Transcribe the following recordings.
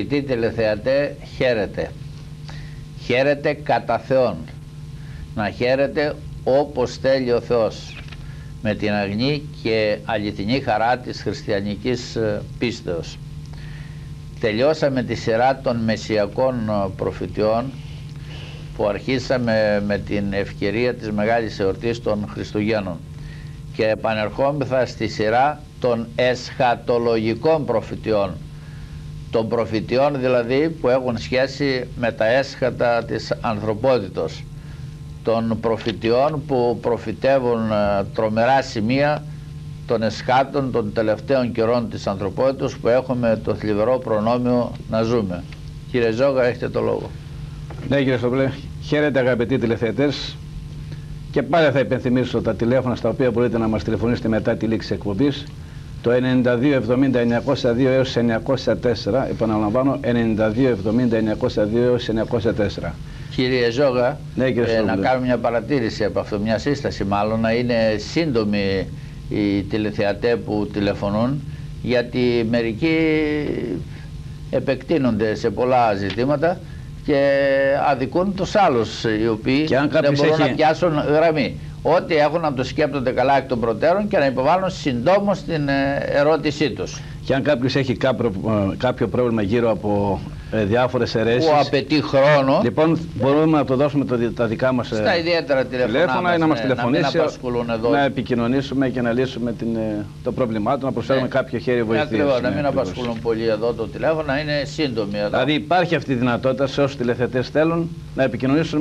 Αγαπητοί τηλεθεατέ, χαίρετε. Χαίρετε κατά Θεόν. Να χαίρετε όπως θέλει ο Θεός, με την αγνή και αληθινή χαρά της χριστιανικής πίστεως. Τελειώσαμε τη σειρά των μεσσιακών προφητιών που αρχίσαμε με την ευκαιρία της Μεγάλης Εορτής των Χριστουγέννων και επανερχόμεθα στη σειρά των εσχατολογικών προφητιών, των προφητιών δηλαδή που έχουν σχέση με τα έσχατα της ανθρωπότητος, των προφητιών που προφητεύουν τρομερά σημεία των εσχάτων των τελευταίων καιρών της ανθρωπότητας που έχουμε το θλιβερό προνόμιο να ζούμε. Κύριε Ζόγα, έχετε το λόγο. Ναι, κύριε Στοπλέ, χαίρετε αγαπητοί τηλεθεατές, και πάλι θα υπενθυμίσω τα τηλέφωνα στα οποία μπορείτε να μας τηλεφωνήσετε μετά τη λήξη εκπομπής, το 92 70 902 έως 904, επαναλαμβάνω 92 70 902 έως 904. Κύριε Ζόγα, ναι, κύριε να κάνω μια παρατήρηση από αυτό, μια σύσταση μάλλον, να είναι σύντομοι οι τηλεθεατές που τηλεφωνούν, γιατί μερικοί επεκτείνονται σε πολλά ζητήματα και αδικούν τους άλλους οι οποίοι δεν μπορούν να πιάσουν γραμμή. Ό,τι έχουν να το σκέπτονται καλά εκ των προτέρων και να υποβάλουν συντόμως την ερώτησή τους. Και αν κάποιος έχει κάποιο πρόβλημα γύρω από διάφορες αιρέσεις που απαιτεί χρόνο, λοιπόν μπορούμε να το δώσουμε τα δικά μας στα ιδιαίτερα τηλέφωνα ή να μας τηλεφωνήσει, να επικοινωνήσουμε και να λύσουμε το πρόβλημά του, να προσφέρουμε κάποιο χέρι βοηθείας. Ακριβώς, να μην απασχολούν πολύ εδώ το τηλέφωνο, να είναι σύντομοι εδώ. Δηλαδή υπάρχει αυτή η δυνατότητα σε όσους τηλεθεατές θέλουν να επικοινωνήσουν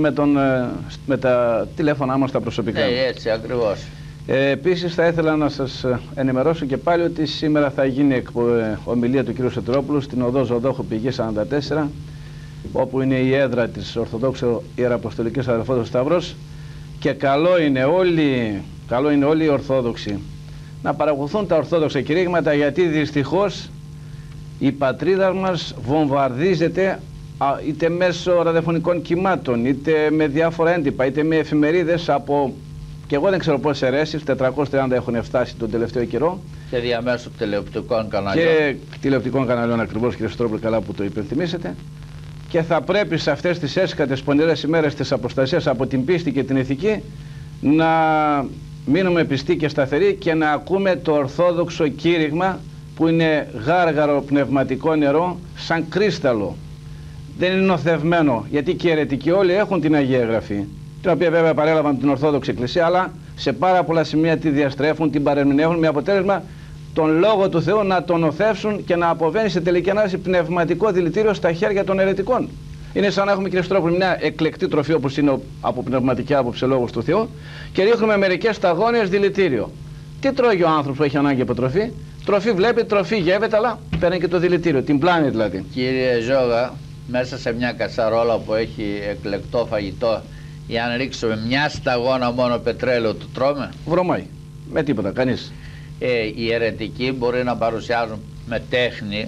με τα τηλέφωνά μας τα προσωπικά. Ναι, έτσι ακριβώς. Επίσης θα ήθελα να σας ενημερώσω και πάλι ότι σήμερα θα γίνει ομιλία του κ. Σωτηρόπουλου στην οδό Ζωδόχου Πηγή 44, όπου είναι η έδρα της Ορθοδόξου Ιεραποστολικής Αδελφότητας Σταυρός, και καλό είναι όλοι οι Ορθόδοξοι να παρακολουθούν τα Ορθόδοξα κηρύγματα, γιατί δυστυχώς η πατρίδα μας βομβαρδίζεται είτε μέσω ραδιοφωνικών κυμάτων, είτε με διάφορα έντυπα, είτε με εφημερίδες από... Και εγώ δεν ξέρω πόσες αιρέσεις, 430 έχουν φτάσει τον τελευταίο καιρό. Και διαμέσου τηλεοπτικών καναλιών. Και τηλεοπτικών καναλιών ακριβώς, κύριε Στρόπουλε, καλά που το υπενθυμίσετε. Και θα πρέπει σε αυτές τις έσχατες πονηρές ημέρες της αποστασίας από την πίστη και την ηθική να μείνουμε πιστοί και σταθεροί και να ακούμε το ορθόδοξο κήρυγμα που είναι γάργαρο πνευματικό νερό, σαν κρίσταλο. Δεν είναι νοθευμένο, γιατί και οι αιρετικοί όλοι έχουν την Αγία Γραφή, την οποία βέβαια παρέλαβαν την Ορθόδοξη Εκκλησία, αλλά σε πάρα πολλά σημεία τη διαστρέφουν, την παρερμηνεύουν, με αποτέλεσμα τον Λόγο του Θεού να τον οθεύσουν και να αποβαίνει σε τελική ανάλυση πνευματικό δηλητήριο στα χέρια των αιρετικών. Είναι σαν να έχουμε, κύριε Στρόπουλε, μια εκλεκτή τροφή όπως είναι από πνευματική άποψη Λόγος του Θεού, και ρίχνουμε μερικές σταγόνες δηλητήριο. Τι τρώει ο άνθρωπος που έχει ανάγκη από τροφή? Τροφή βλέπει, τροφή γεύεται, αλλά παίρνει και το δηλητήριο, την πλάνη δηλαδή. Κύριε Ζόγα, μέσα σε μια κατσαρόλα που έχει εκλεκτό φαγητό, ή αν ρίξουμε μια σταγόνα μόνο πετρέλαιο, το τρώμε? Βρωμάει. Με τίποτα, κανείς. Οι αιρετικοί μπορεί να παρουσιάζουν με τέχνη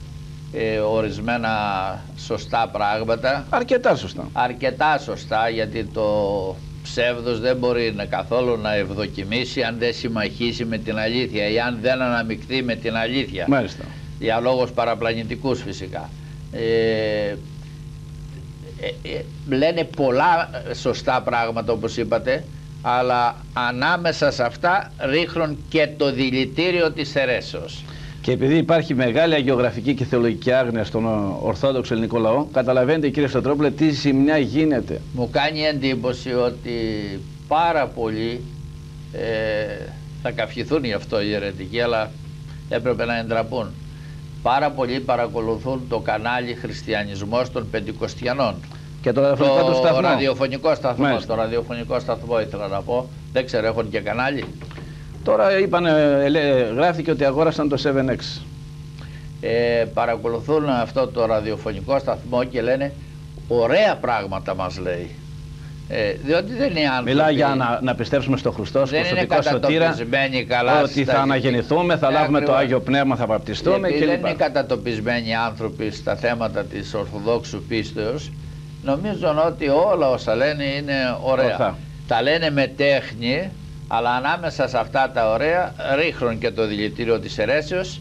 ορισμένα σωστά πράγματα. Αρκετά σωστά. Αρκετά σωστά, γιατί το ψεύδος δεν μπορεί καθόλου να ευδοκιμήσει αν δεν συμμαχίσει με την αλήθεια ή αν δεν αναμειχθεί με την αλήθεια. Μάλιστα. Για λόγους παραπλανητικούς φυσικά. Λένε πολλά σωστά πράγματα όπως είπατε, αλλά ανάμεσα σε αυτά ρίχνουν και το δηλητήριο της αιρέσεως. Και επειδή υπάρχει μεγάλη αγιογραφική και θεολογική άγνοια στον Ορθόδοξο ελληνικό λαό, καταλαβαίνετε, κύριε Σωτηρόπουλε, τι ζημιά γίνεται. Μου κάνει εντύπωση ότι πάρα πολλοί θα καυχηθούν γι' αυτό οι αιρετικοί, αλλά έπρεπε να εντραπούν. Πάρα πολλοί παρακολουθούν το κανάλι Χριστιανισμός των Πεντηκοστιανών. Και το ραδιοφωνικό σταθμό. Ραδιοφωνικό σταθμό. Το ραδιοφωνικό σταθμό ήθελα να πω. Δεν ξέρω, έχουν και κανάλι? Τώρα γράφτηκε ότι αγόρασαν το 7X. Παρακολουθούν αυτό το ραδιοφωνικό σταθμό και λένε ωραία πράγματα, μας λέει. Διότι δεν είναι άνθρωποι. Μιλάει για να πιστέψουμε στο Χριστό, στο προσωπικό σωτήρα, καλά ότι θα αναγεννηθούμε, θα λάβουμε το Άγιο Πνεύμα, θα βαπτιστούμε κλπ. Δεν είναι κατατοπισμένοι άνθρωποι στα θέματα της Ορθοδόξου πίστεως. Νομίζω ότι όλα όσα λένε είναι ωραία. Τα λένε με τέχνη, αλλά ανάμεσα σε αυτά τα ωραία ρίχνουν και το δηλητήριο της αιρέσεως,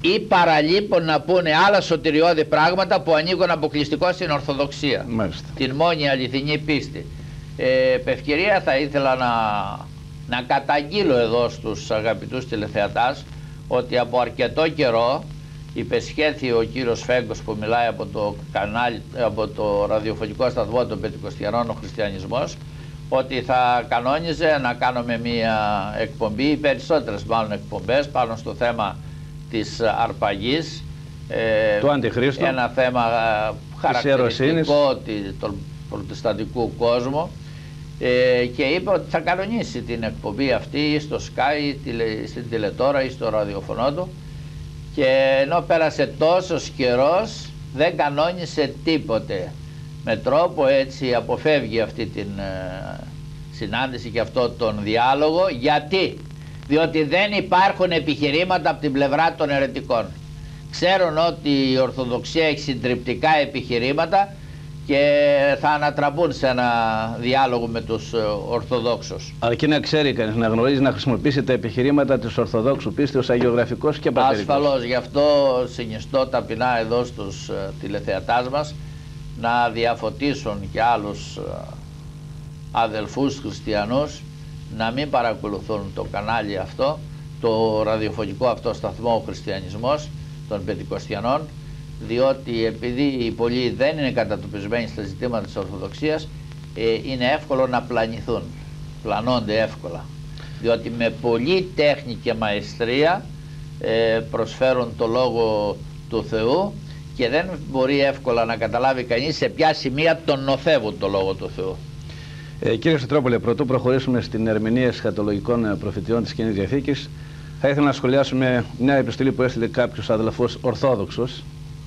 ή παραλείπουν να πούνε άλλα σωτηριώδη πράγματα που ανήκουν αποκλειστικώς στην Ορθοδοξία. Μάλιστα. Την μόνη αληθινή πίστη. Επ' ευκαιρία θα ήθελα να καταγγείλω εδώ στους αγαπητούς τηλεθεατάς ότι από αρκετό καιρό υπεσχέθη ο κύριος Φέγκος που μιλάει από το κανάλι, από το ραδιοφωνικό σταθμό των Πεντηκοστιανών ο Χριστιανισμός, ότι θα κανόνιζε να κάνουμε μία εκπομπή ή περισσότερες μάλλον εκπομπές πάνω στο θέμα της αρπαγής, του Αντιχρίστου, ένα θέμα χαρακτηριστικό του προτεσταντικού κόσμου, και είπε ότι θα κανονίσει την εκπομπή αυτή ή στο Sky, στην τηλετόρα ή στο ραδιοφωνό του, και ενώ πέρασε τόσος καιρός δεν κανόνισε τίποτε, με τρόπο έτσι αποφεύγει αυτή την συνάντηση και αυτό τον διάλογο. Γιατί? Διότι δεν υπάρχουν επιχειρήματα από την πλευρά των αιρετικών. Ξέρουν ότι η Ορθοδοξία έχει συντριπτικά επιχειρήματα και θα ανατραπούν σε ένα διάλογο με τους Ορθοδόξους. Αρκεί να ξέρει κανείς, να γνωρίζει, να χρησιμοποιήσει τα επιχειρήματα της Ορθοδόξου πίστεως αγιογραφικός και πατερικός. Ασφαλώς, γι' αυτό συνιστώ ταπεινά εδώ στους τηλεθεατάς μας να διαφωτίσουν και άλλους αδελφούς χριστιανούς να μην παρακολουθούν το κανάλι αυτό, το ραδιοφωνικό αυτό σταθμό ο Χριστιανισμός των Πεντηκοστιανών, διότι επειδή οι πολλοί δεν είναι κατατοπισμένοι στα ζητήματα της Ορθοδοξίας, είναι εύκολο να πλανηθούν, πλανώνται εύκολα, διότι με πολλή τέχνη και μαεστρία προσφέρουν το Λόγο του Θεού και δεν μπορεί εύκολα να καταλάβει κανείς σε ποια σημεία τον νοθεύουν το Λόγο του Θεού. Κύριε Σωτηρόπουλε, πρωτού προχωρήσουμε στην ερμηνεία εσχατολογικών προφητιών της Καινής Διαθήκης, θα ήθελα να σχολιάσουμε μια επιστολή που έστειλε κάποιος αδελφός Ορθόδοξος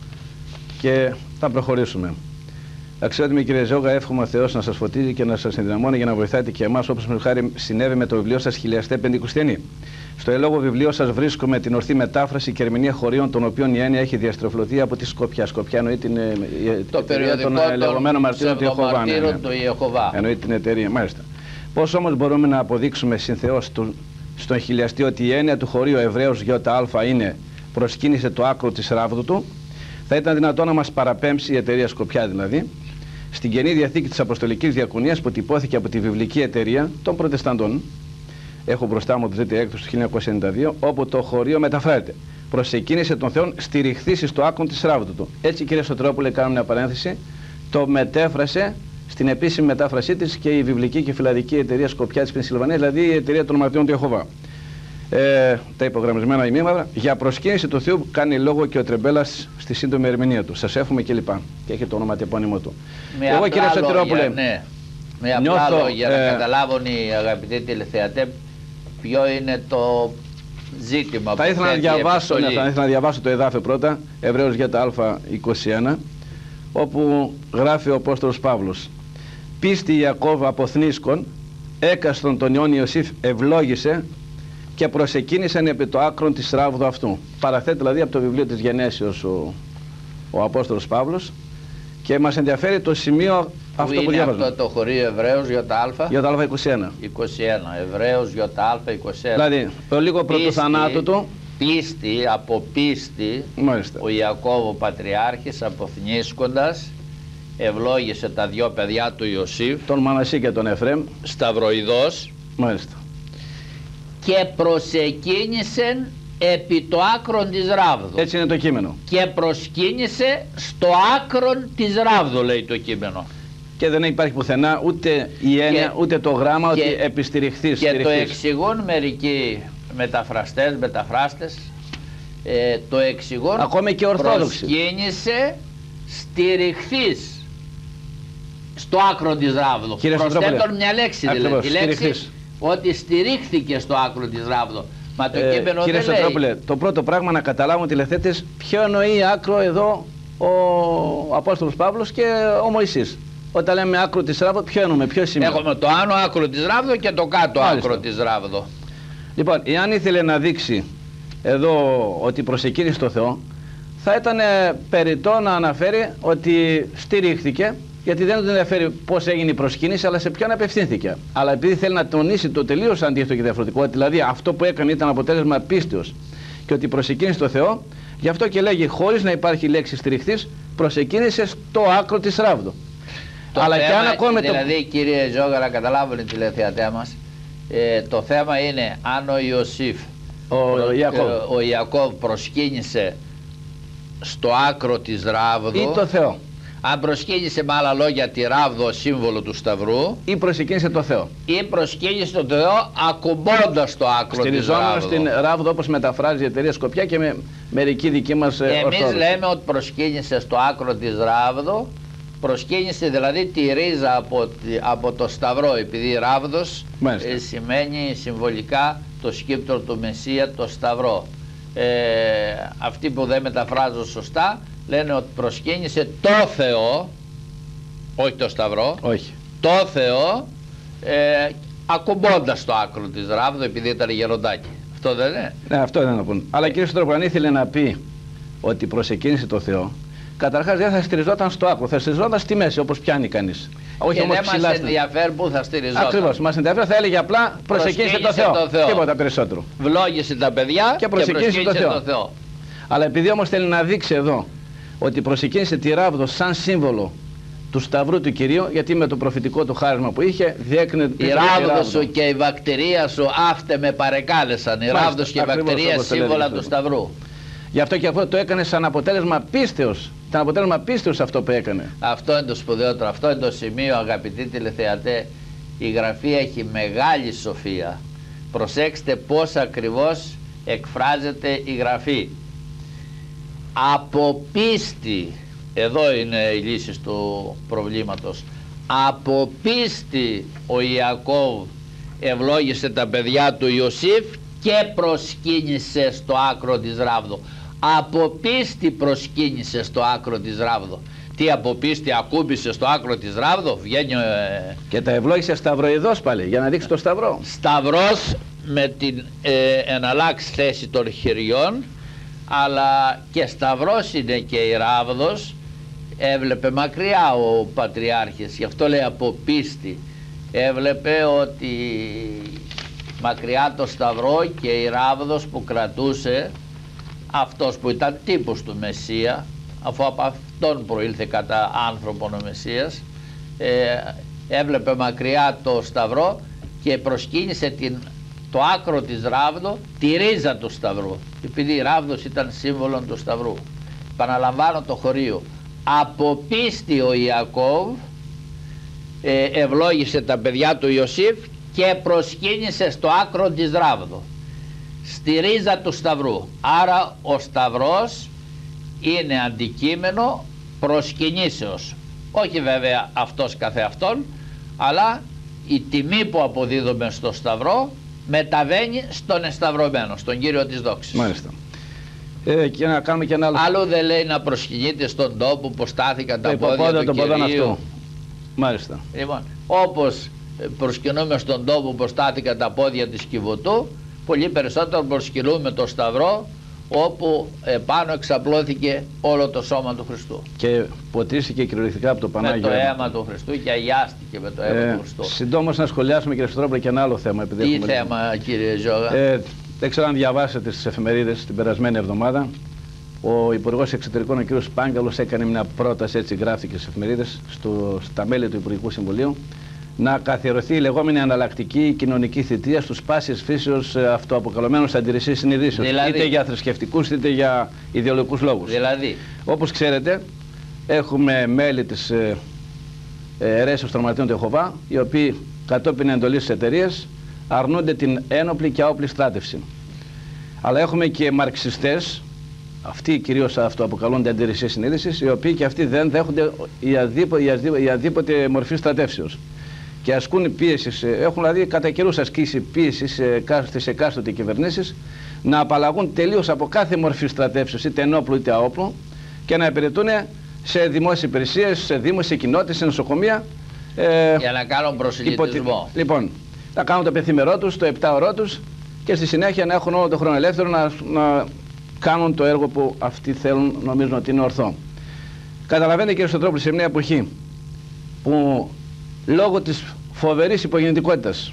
και θα προχωρήσουμε. Αξιότιμη κύριε Ζώγα, εύχομαι ο Θεός να σας φωτίζει και να σας ενδυναμώνει για να βοηθάτε και εμάς, όπως με χάρη συνέβη με το βιβλίο σας Χιλιαστέ Πεντηκοστιανοί. Στο ελόγω βιβλίο σας βρίσκουμε την ορθή μετάφραση και ερμηνεία χωρίων, των οποίων η έννοια έχει διαστροφλωθεί από τη Σκοπιά. Σκοπιά εννοεί το περιοδικό των λεγόμενων μαρτύρων του Ιεχωβά. Εννοεί την εταιρεία, μάλιστα. Πώς όμως μπορούμε να αποδείξουμε συνθεώς στον χιλιαστή ότι η έννοια του χωρίου Εβραίος ΙΑ είναι προσκύνησε το άκρο της ράβδου του? Θα ήταν δυνατόν να μας παραπέμψει η εταιρεία Σκοπιά δηλαδή στην Καινή Διαθήκη της Αποστολικής Διακονίας που τυπώθηκε από τη βιβλική εταιρεία των Προτεσταντών. Έχω μπροστά μου το τρίτη έκδοση του 1992, όπου το χωρίο μεταφράζεται. Προσεκίνησε τον Θεόν στηριχθήσει στο άκρον της ράβδου του. Έτσι, κύριε Σωτηρόπουλε, κάνω μια παρένθεση. Το μετέφρασε στην επίσημη μετάφρασή της και η βιβλική και φιλαδική εταιρεία Σκοπιά της Πενσιλβανίας, δηλαδή η εταιρεία των Μαρτύρων του Ιεχωβά. Τα υπογραμμισμένα ημίμαδρα. Για προσκύνηση του Θεού κάνει λόγο και ο Τρεμπέλας στη σύντομη ερμηνεία του. Σας εύχομαι κλπ. Και έχει το όνομα και επώνυμο του. Εγώ, κύριε Σωτηρόπουλε, με απλά λόγια να καταλάβουν οι αγαπητοί τηλεθεατές ποιο είναι το ζήτημα. Θα ήθελα να διαβάσω το εδάφιο πρώτα, Εβραίος ΙΑ21, όπου γράφει ο Απόστολος Παύλος: «Πίστη Ιακώβ αποθνίσκον, έκαστον τον Υιόν Ιωσήφ ευλόγησε και προσεκίνησαν επί το άκρον της ράβδου αυτού». Παραθέτει δηλαδή από το βιβλίο της Γενέσεως ο Απόστολος Παύλος και μας ενδιαφέρει το σημείο αυτό που διάβαζα. Αυτό το χωρίο Εβραίος ΙΑ? ΙΑ 21. Εβραίος ΙΑ 21. Δηλαδή, το λίγο πρωτού θανάτου του. Πίστη, από πίστη, μάλιστα, ο Ιακώβ ο Πατριάρχης αποθνίσκοντας ευλόγησε τα δυο παιδιά του Ιωσήφ, τον Μανασί και τον Εφραίμ, σταυροειδώς, μάλιστα, και προσεκίνησε επί το άκρον της ράβδου. Έτσι είναι το κείμενο. Και προσκύνησε στο άκρον της ράβδου, λέει το κείμενο. Και δεν υπάρχει πουθενά ούτε η έννοια ούτε το γράμμα ότι επιστηριχθείς. Και το εξηγούν μερικοί μεταφράστες, το εξηγούν, ακόμη και ορθόδοξοι. Προσκύνησε στηριχθείς στο άκρο της ράβδου. Προσθέτουν μια λέξη, δηλαδή τη λέξη ότι στηρίχθηκε στο άκρο της ράβδου. Μα το κείμενο κύριε Σωτηρόπουλε, το πρώτο πράγμα να καταλάβουν τηλεθέτες ποιο εννοεί άκρο εδώ ο Απόστολος Παύλος και ο Μωυσής. Όταν λέμε άκρο της ράβδου, ποιο εννοούμε, ποιο σημείο? Έχουμε το άνω άκρο της ράβδου και το κάτω άκρο της ράβδου. Λοιπόν, εάν ήθελε να δείξει εδώ ότι προσεκίνησε το Θεό, θα ήταν περιττό να αναφέρει ότι στηρίχθηκε, γιατί δεν τον ενδιαφέρει πώς έγινε η προσκύνηση, αλλά σε ποιον απευθύνθηκε. Αλλά επειδή θέλει να τονίσει το τελείως αντίθετο και διαφορετικό, ότι δηλαδή αυτό που έκανε ήταν αποτέλεσμα πίστεως και ότι προσεκίνησε το Θεό, Γι' αυτό και λέγει, χωρίς να υπάρχει λέξη στηριχτής, προσεκίνησε στο άκρο της ράβδου. Αλλά θέμα, και αν ακόμα δηλαδή κύριε Ζόγαρα, καταλάβουν οι τηλεθεατές μας, το θέμα είναι αν ο Ιωσήφ, ο Ιακώβ προσκύνησε στο άκρο της ράβδου ή το Θεό. Αν προσκύνησε με άλλα λόγια τη ράβδο, σύμβολο του Σταυρού, ή προσκύνησε το Θεό. Ή προσκύνησε τον Θεό ακουμπώντας το άκρο της ράβδου. Στην ράβδο, όπως μεταφράζει η εταιρεία Σκοπιά και με μερική δική μας ορθόδοξη. Εμείς λέμε ότι προσκύνησε στο άκρο της ράβδου, προσκύνησε δηλαδή τη ρίζα από το Σταυρό, επειδή ράβδος σημαίνει συμβολικά το σκύπτρο του Μεσσία, το Σταυρό. Αυτοί που δεν μεταφράζουν σωστά λένε ότι προσκύνησε το Θεό, όχι το Σταυρό, όχι. Το Θεό, ακουμπώντας το άκρο της ράβδου, επειδή ήταν γεροντάκι. Αυτό δεν είναι? Ναι, αυτό δεν να πούν. Αλλά κύριε Στρόπο, αν ήθελε να πει ότι προσεκίνησε το Θεό, καταρχάς δεν θα στηριζόταν στο άκρο, θα στηριζόταν στη μέση, όπως πιάνει κανείς. Όχι, όμως δεν μας ενδιαφέρει που θα στηριζόταν. Ακριβώς, μας ενδιαφέρει, θα έλεγε απλά προσεκίνησε το Θεό. Τίποτα περισσότερο. Βλόγησε τα παιδιά και προσκύνησε το Θεό. Αλλά επειδή όμως θέλει να δείξει εδώ ότι προσεκίνησε τη ράβδο σαν σύμβολο του Σταυρού του Κυρίου, γιατί με το προφητικό του χάρισμα που είχε διέκρινε η ράβδο σου και η βακτηρία σου αύτε με παρεκάλεσαν. Η ράβδο και η βακτηρία σύμβολα του Σταυρού. Γι' αυτό και αυτό το έκανε σαν αποτέλεσμα πίστεως. Ήταν αποτέλεσμα πίστεως αυτό που έκανε. Αυτό είναι το σπουδαιότερο. Αυτό είναι το σημείο, αγαπητοί τηλεθεατέ. Η Γραφή έχει μεγάλη σοφία. Προσέξτε πώς ακριβώς εκφράζεται η Γραφή. Από πίστη, εδώ είναι η λύση του προβλήματος, από πίστη ο Ιακώβ ευλόγησε τα παιδιά του Ιωσήφ και προσκύνησε στο άκρο της ράβδου. Από πίστη προσκύνησε στο άκρο της ράβδου. Τι από πίστη ακούμπησε στο άκρο της ράβδου, βγαίνει... Και τα ευλόγησε σταυροειδώς πάλι, για να δείξει το σταυρό. Σταυρός με την εναλλάξει θέση των χεριών, αλλά και σταυρός είναι και η ράβδος. Έβλεπε μακριά ο Πατριάρχης, γι' αυτό λέει από πίστη. Έβλεπε ότι μακριά το σταυρό και η ράβδος που κρατούσε αυτός που ήταν τύπος του Μεσσία, αφού από αυτόν προήλθε κατά άνθρωπον ο Μεσσίας, έβλεπε μακριά το σταυρό και προσκύνησε το άκρο της ράβδου, τη ρίζα του σταυρού, επειδή η ράβδος ήταν σύμβολο του σταυρού. Επαναλαμβάνω το χωρίο. Από πίστη ο Ιακώβ ευλόγησε τα παιδιά του Ιωσήφ και προσκύνησε στο άκρο της ράβδου, στη ρίζα του σταυρού. Άρα ο σταυρός είναι αντικείμενο προσκυνήσεως. Όχι βέβαια αυτός καθεαυτόν, αλλά η τιμή που αποδίδουμε στο σταυρό μεταβαίνει στον εσταυρωμένο, στον Κύριο της δόξης. Μάλιστα. Και να κάνουμε και ένα άλλο. Άλλο δεν λέει να προσκυνείτε στον τόπο που στάθηκαν τα πόδια του Κυρίου. Μάλιστα. Λοιπόν, όπως προσκυνούμε στον τόπο που στάθηκαν τα πόδια της Κιβωτού, πολύ περισσότερο προσκυνούμε το σταυρό, όπου πάνω εξαπλώθηκε όλο το σώμα του Χριστού. Και ποτίστηκε κυριολεκτικά από το Πανάγιο. Με το αίμα του Χριστού και αγιάστηκε με το αίμα του Χριστού. Συντόμως να σχολιάσουμε, κύριε Στρόπλε, και ένα άλλο θέμα. Τι θέμα, κύριε Ζόγα? Δεν ξέρω αν διαβάσετε στις εφημερίδες την περασμένη εβδομάδα. Ο Υπουργός Εξωτερικών, ο κ. Πάγκαλος, έκανε μια πρόταση, έτσι γράφτηκε στις εφημερίδες, στα μέλη του Υπουργικού Συμβουλίου, να καθιερωθεί η λεγόμενη αναλλακτική κοινωνική θητεία στους πάσης φύσεως αυτοαποκαλωμένους αντιρρησίες συνειδήσεως. Δηλαδή, είτε για θρησκευτικούς είτε για ιδεολογικούς λόγους. Δηλαδή, όπως ξέρετε, έχουμε μέλη της αιρέσεως των Μαρτύρων του Ιεχωβά, οι οποίοι κατόπιν εντολής της εταιρείας αρνούνται την ένοπλη και άοπλη στράτευση. Αλλά έχουμε και μαρξιστές, αυτοί κυρίως αυτοαποκαλούνται αντιρρησίες συνείδησης, οι οποίοι και αυτοί δεν δέχονται η αδίποτε μορφή στρατεύσεως. Και ασκούν πίεση, έχουν δηλαδή κατά καιρούς ασκήσει πίεση στις εκάστοτε κυβερνήσεις να απαλλαγούν τελείως από κάθε μορφή στρατεύσεως, είτε ενόπλου είτε αόπλου, και να υπηρετούν σε δημόσιες υπηρεσίες, σε δήμους, σε κοινότητες, σε νοσοκομεία. Για να κάνουν προσελητισμό. Λοιπόν, να κάνουν το πενθήμερό τους, το 7ωρό τους, και στη συνέχεια να έχουν όλο τον χρόνο ελεύθερο να κάνουν το έργο που αυτοί θέλουν, νομίζουν ότι είναι ορθό. Καταλαβαίνετε, κύριε Στρόπλη, σε μια εποχή που λόγω της φοβερής υπογεννητικότητας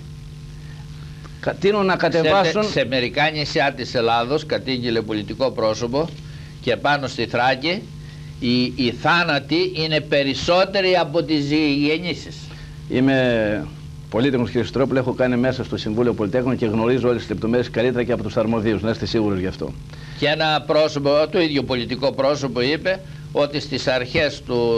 τείνουν να κατεβάσουν... Σε μερικά νησιά της Ελλάδος κατήγγειλε πολιτικό πρόσωπο και πάνω στη Θράκη οι θάνατοι είναι περισσότεροι από τις γεννήσεις. Είμαι πολύτιμος κ. Στρόπουλε, έχω κάνει μέσα στο Συμβούλιο Πολυτέχνων και γνωρίζω όλες τις λεπτομέρειες καλύτερα και από τους αρμοδίους, να είστε σίγουροι γι' αυτό. Και ένα πρόσωπο, το ίδιο πολιτικό πρόσωπο, είπε ότι στις αρχές του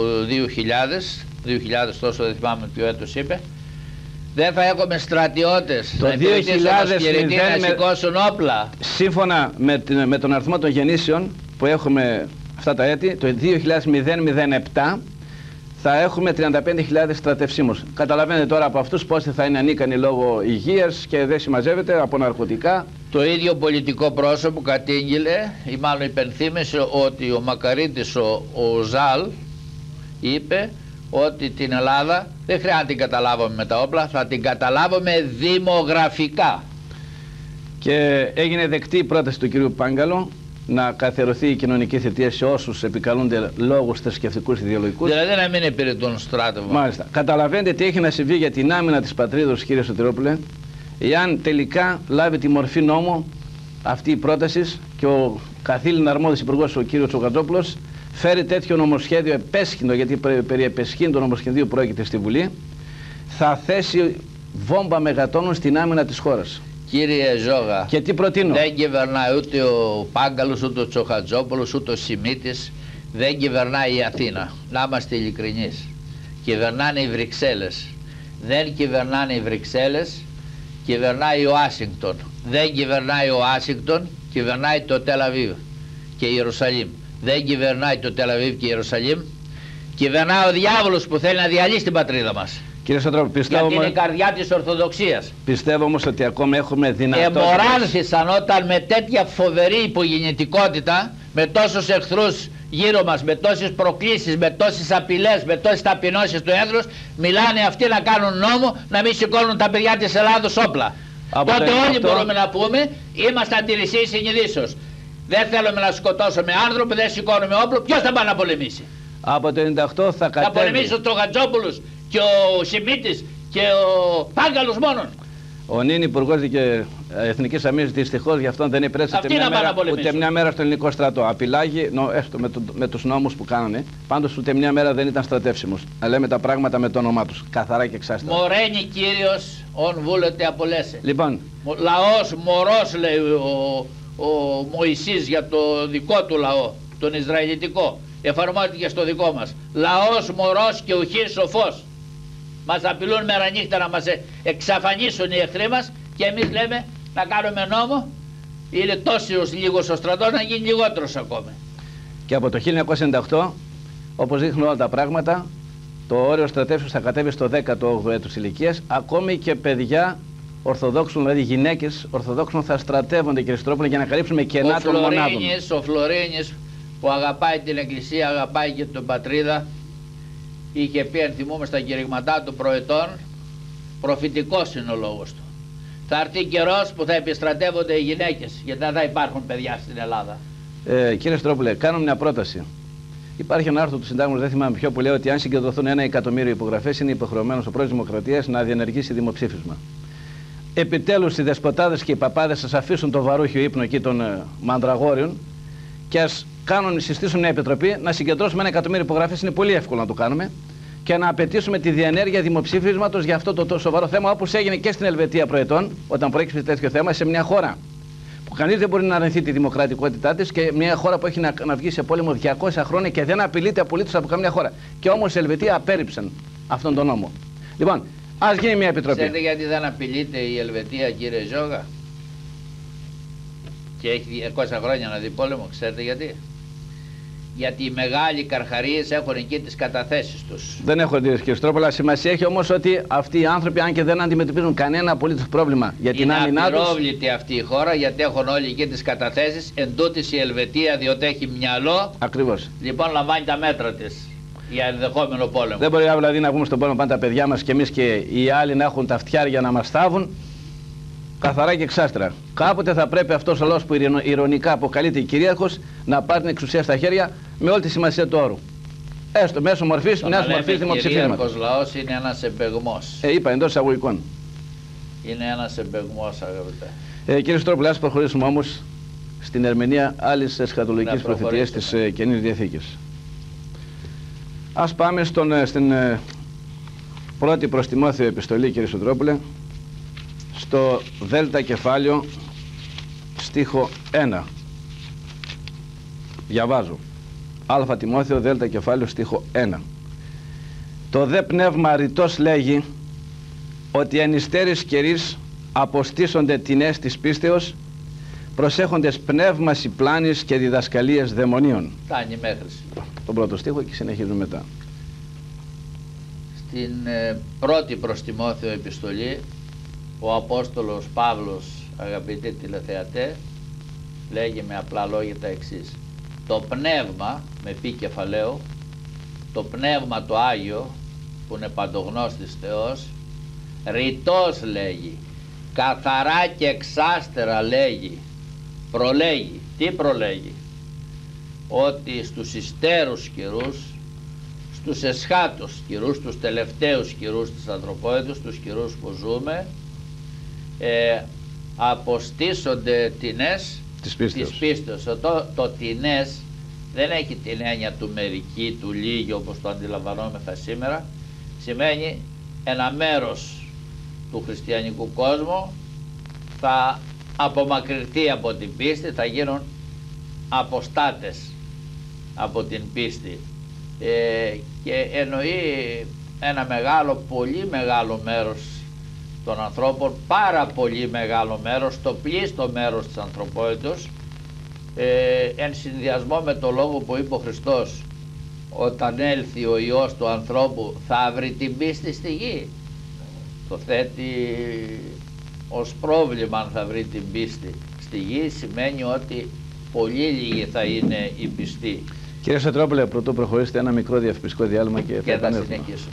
2000 τόσο δεν θυμάμαι ποιο έτος είπε, δεν θα έχουμε στρατιώτες το να υπηρετήσουν να σηκώσουν όπλα. Σύμφωνα με τον αριθμό των γεννήσεων που έχουμε αυτά τα έτη, το 2007 θα έχουμε 35.000 στρατευσίμους. Καταλαβαίνετε τώρα από αυτούς πόσοι θα είναι ανίκανοι λόγω υγείας και δεν συμμαζεύεται από ναρκωτικά. Το ίδιο πολιτικό πρόσωπο κατήγγειλε ή μάλλον υπενθύμησε ότι ο Μακαρίτης ο Ζαλ είπε ότι την Ελλάδα δεν χρειάζεται να την καταλάβουμε με τα όπλα, θα την καταλάβουμε δημογραφικά. Και έγινε δεκτή η πρόταση του κ. Πάγκαλο να καθιερωθεί η κοινωνική θητεία σε όσους επικαλούνται λόγους θρησκευτικούς ιδεολογικούς. Δηλαδή να μην υπηρετούν στράτευμα. Μάλιστα. Καταλαβαίνετε τι έχει να συμβεί για την άμυνα της πατρίδος, κύριε Σωτηρόπουλε, εάν τελικά λάβει τη μορφή νόμου αυτή η πρόταση και ο καθήλυν αρμόδιος υπουργός, ο κ. Τσοχατζόπουλος, φέρει τέτοιο νομοσχέδιο επέσχυντο, γιατί περί επεσχύντου νομοσχεδίου πρόκειται στη Βουλή, θα θέσει βόμβα μεγατόνων στην άμυνα της χώρας. Κύριε Ζόγα, και τι προτείνω? Δεν κυβερνάει ούτε ο Πάγκαλος, ούτε ο Τσοχατζόπουλος, ούτε ο Σιμίτης, δεν κυβερνάει η Αθήνα. Να είμαστε ειλικρινείς. Κυβερνάνε οι Βρυξέλλες. Δεν κυβερνάνε οι Βρυξέλλες, κυβερνάει ο Ουάσιγκτον. Δεν κυβερνάει ο Ουάσιγκτον, κυβερνάει το Τελ Αβίβ και η Ιερουσαλήμ. Δεν κυβερνάει το Τελ Αβίβ και η Ιερουσαλήμ, κυβερνάει ο διάβολος που θέλει να διαλύσει την πατρίδα μας. Κύριε Σωτηρόπουλε, πιστεύω γιατί είναι καρδιά της Ορθοδοξίας. Πιστεύω όμως ότι ακόμα έχουμε δυνατότητα. Εμοράνθησαν όταν με τέτοια φοβερή υπογεννητικότητα, με τόσους εχθρούς γύρω μας, με τόσες προκλήσεις, με τόσες απειλές, με τόσες ταπεινώσεις του έθνους, μιλάνε αυτοί να κάνουν νόμο να μην σηκώνουν τα παιδιά της Ελλάδος όπλα. Τότε όλοι μπορούμε να πούμε, είμαστε αντιρρησίοι συνειδήσεως. Δεν θέλουμε να σκοτώσουμε άνθρωπο, δεν σηκώνουμε όπλο. Ποιος θα πάει να πολεμήσει? Από το 98 θα κατέβει. Θα πολεμήσει ο Τσοχατζόπουλος και ο Σιμίτης και ο Πάγκαλος μόνον. Ο νυν Υπουργός Εθνικής Αμήνης δυστυχώς γι' αυτόν δεν υπηρέτησε ούτε μια μέρα στο ελληνικό στρατό. Απειλάγει, έστω με τους νόμους που κάνανε, πάντως ούτε μια μέρα δεν ήταν στρατεύσιμος. Να λέμε τα πράγματα με το όνομά τους, καθαρά και εξάστερα. Μοραίνει Κύριος, ον βούλετε απολέσε. Λοιπόν. Λαός, μωρός λέει ο Μωυσής για το δικό του λαό, τον Ισραηλιτικό. Εφαρμόζεται και στο δικό μας. Λαός, μωρός και ουχής σοφός. Μας απειλούν μέρα νύχτα να μας εξαφανίσουν οι εχθροί μας και εμείς λέμε να κάνουμε νόμο. Είναι τόσος λίγος ο στρατός να γίνει λιγότερος ακόμη. Και από το 1998, όπως δείχνουν όλα τα πράγματα, το όριο στρατεύσεως θα κατέβει στο 18ο έτος ηλικίας. Ακόμη και παιδιά Ορθοδόξων, δηλαδή γυναίκες Ορθοδόξων, θα στρατεύονται, κύριε Στρόπουλε, για να καλύψουμε κενά των μονάδων. Ο Φλωρίνης που αγαπάει την Εκκλησία, αγαπάει και την πατρίδα, είχε πει, αν θυμούμε στα κηρυγματά του προετών, προφητικός είναι ο λόγος του. Θα έρθει καιρός που θα επιστρατεύονται οι γυναίκες, γιατί δεν θα υπάρχουν παιδιά στην Ελλάδα. Κύριε Στρόπουλε, κάνω μια πρόταση. Υπάρχει ένα άρθρο του Συντάγματος, δεν θυμάμαι ποιο, που λέει ότι αν συγκεντρωθούν 1 εκατομμύριο υπογραφές, είναι υποχρεωμένος ο πρόεδρος Δημοκρατίας να διενεργήσει δημοψήφισμα. Επιτέλους οι δεσποτάδες και οι παπάδες σας αφήσουν το βαρούχιο ύπνο εκεί των μανδραγόριων και ας συστήσουν μια επιτροπή να συγκεντρώσουμε 1 εκατομμύριο υπογραφές. Είναι πολύ εύκολο να το κάνουμε και να απαιτήσουμε τη διενέργεια δημοψήφισματος για αυτό το σοβαρό θέμα, όπως έγινε και στην Ελβετία προετών, όταν προέκυψε τέτοιο θέμα σε μια χώρα που κανείς δεν μπορεί να αρνηθεί τη δημοκρατικότητά της και μια χώρα που έχει να βγει σε πόλεμο 200 χρόνια και δεν απειλείται απολύτως από καμιά χώρα. Και όμως η Ελβετία απέρριψαν αυτόν τον νόμο. Λοιπόν, ας γίνει μια επιτροπή. Ξέρετε γιατί δεν απειλείται η Ελβετία, κύριε Ζόγα, και έχει 200 χρόνια να δει πόλεμο? Ξέρετε γιατί? Γιατί οι μεγάλοι καρχαρίες έχουν εκεί τις καταθέσεις τους. Δεν έχω δει, κύριε Στρόπουλα. Σημασία έχει όμως ότι αυτοί οι άνθρωποι, αν και δεν αντιμετωπίζουν κανένα απολύτως πρόβλημα για την άμυνά τους. Είναι απειρόβλητη αυτή η χώρα, γιατί έχουν όλοι εκεί τις καταθέσεις. Εν τούτης η Ελβετία, διότι έχει μυαλό, ακριβώς, λοιπόν λαμβάνει τα μέτρα της για ενδεχόμενο πόλεμο. Δεν μπορεί δηλαδή να βγούμε στον πόλεμο πάντα τα παιδιά μας και εμείς και οι άλλοι να έχουν τα φτιάρια να μας θάβουν. Καθαρά και εξάστρα. Κάποτε θα πρέπει αυτός ο λαός που ειρωνικά αποκαλείται κυρίαρχος να πάρει την εξουσία στα χέρια με όλη τη σημασία του όρου. Έστω μέσω μορφής μιας μορφής δημοψηφίσματος. Ο κυρίαρχος λαός είναι ένας εμπεγμός. Είπα εντός εισαγωγικών. Είναι ένας εμπεγμός, αγαπητέ. Κύριε Στρόπουλε, ας προχωρήσουμε όμως στην ερμηνεία άλλης εσχατολογικής προφητείας της Καινής Διαθήκης. Ας πάμε στην πρώτη προς Τιμόθεο επιστολή, κύριε Σωτρόπουλε, στο Δέλτα κεφάλαιο, στίχο 1. Διαβάζω. Α Τιμόθεο, Δέλτα κεφάλαιο, στίχο 1. Το δε πνεύμα ρητός λέγει ότι εν υστέρης καιρής αποστήσονται τινές της πίστεως, προσέχοντες πνεύμας πλάνης και διδασκαλίες δαιμονίων. Φτάνει μέχρι τον πρώτο στίχο και συνεχίζουμε μετά. Στην πρώτη προς Τιμόθεο επιστολή, ο Απόστολος Παύλος, αγαπητοί τηλεθεατέ, λέγει με απλά λόγια τα εξής: το πνεύμα, με πι κεφαλαίο, το πνεύμα το Άγιο, που είναι παντογνώστης Θεός, ρητός λέγει, καθαρά και εξάστερα λέγει, προλέγει. Τι προλέγει? Ότι στους υστέρους καιρούς, στους εσχάτους καιρούς, στους τελευταίους καιρούς της ανθρωπότητας, στους καιρούς που ζούμε, αποστήσονται τινές της πίστεως. Το τινές δεν έχει την έννοια του μερική, του λίγη όπως το αντιλαμβανόμεθα σήμερα. Σημαίνει ένα μέρος του χριστιανικού κόσμου θα απομακρυνθεί από την πίστη, θα γίνουν αποστάτες από την πίστη, και εννοεί ένα μεγάλο, πολύ μεγάλο μέρος των ανθρώπων, πάρα πολύ μεγάλο μέρος, το πλείστο μέρος της ανθρωπότητας, εν συνδυασμό με το λόγο που είπε ο Χριστός, όταν έλθει ο Υιός του ανθρώπου θα βρει την πίστη στη γη. Το θέτει ως πρόβλημα αν θα βρει την πίστη στη γη, σημαίνει ότι πολύ λίγοι θα είναι οι πιστοί. Κύριε Σωτρόπουλε, πρωτού προχωρήσετε ένα μικρό διαφημιστικό διάλειμμα και θα συνεχίσουμε.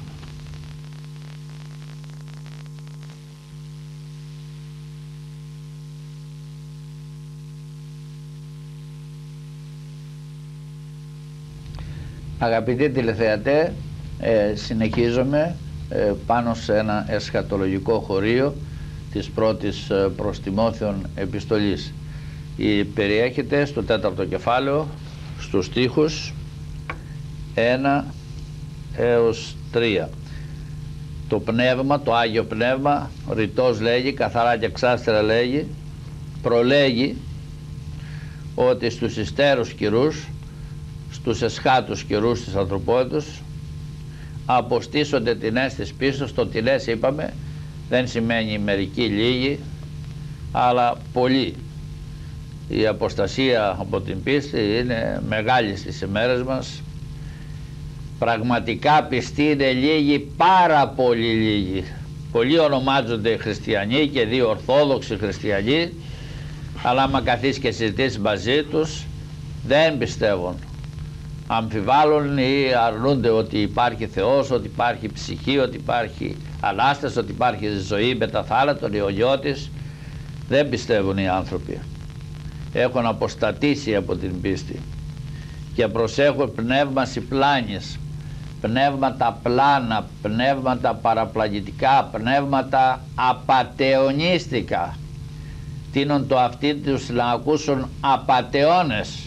Αγαπητοί τηλεθεατέ, συνεχίζουμε πάνω σε ένα εσχατολογικό χωρίο της πρώτης προς Τιμόθεον επιστολής. Περιέχεται στο 4ο κεφάλαιο, στους στίχους 1 έως 3. Το πνεύμα, το Άγιο Πνεύμα, ρητός λέγει, καθαρά και εξάστερα λέγει, προλέγει ότι στους υστέρους καιρούς, στους εσχάτους καιρούς της ανθρωπότητας, αποστήσονται τινές της πίστης. Το τινές, είπαμε, δεν σημαίνει μερικοί, λίγοι, αλλά πολλοί. Η αποστασία από την πίστη είναι μεγάλη στις ημέρες μας. Πραγματικά πιστοί είναι λίγοι, πάρα πολύ λίγοι. Πολλοί ονομάζονται χριστιανοί και δύο ορθόδοξοι χριστιανοί, αλλά άμα καθίσεις και συζητήσεις μαζί τους, δεν πιστεύουν. Αμφιβάλλουν ή αρνούνται ότι υπάρχει Θεός, ότι υπάρχει ψυχή, ότι υπάρχει Ανάσταση, ότι υπάρχει ζωή μετά θάνατον, ιογιώτης. Δεν πιστεύουν οι άνθρωποι. Έχουν αποστατήσει από την πίστη και προσέχουν πνεύμα πλάνης, πνεύματα πλάνα, πνεύματα παραπλανητικά, πνεύματα απατεωνίστικα. Τείνουν το αυτοί τους να ακούσουν απατεώνες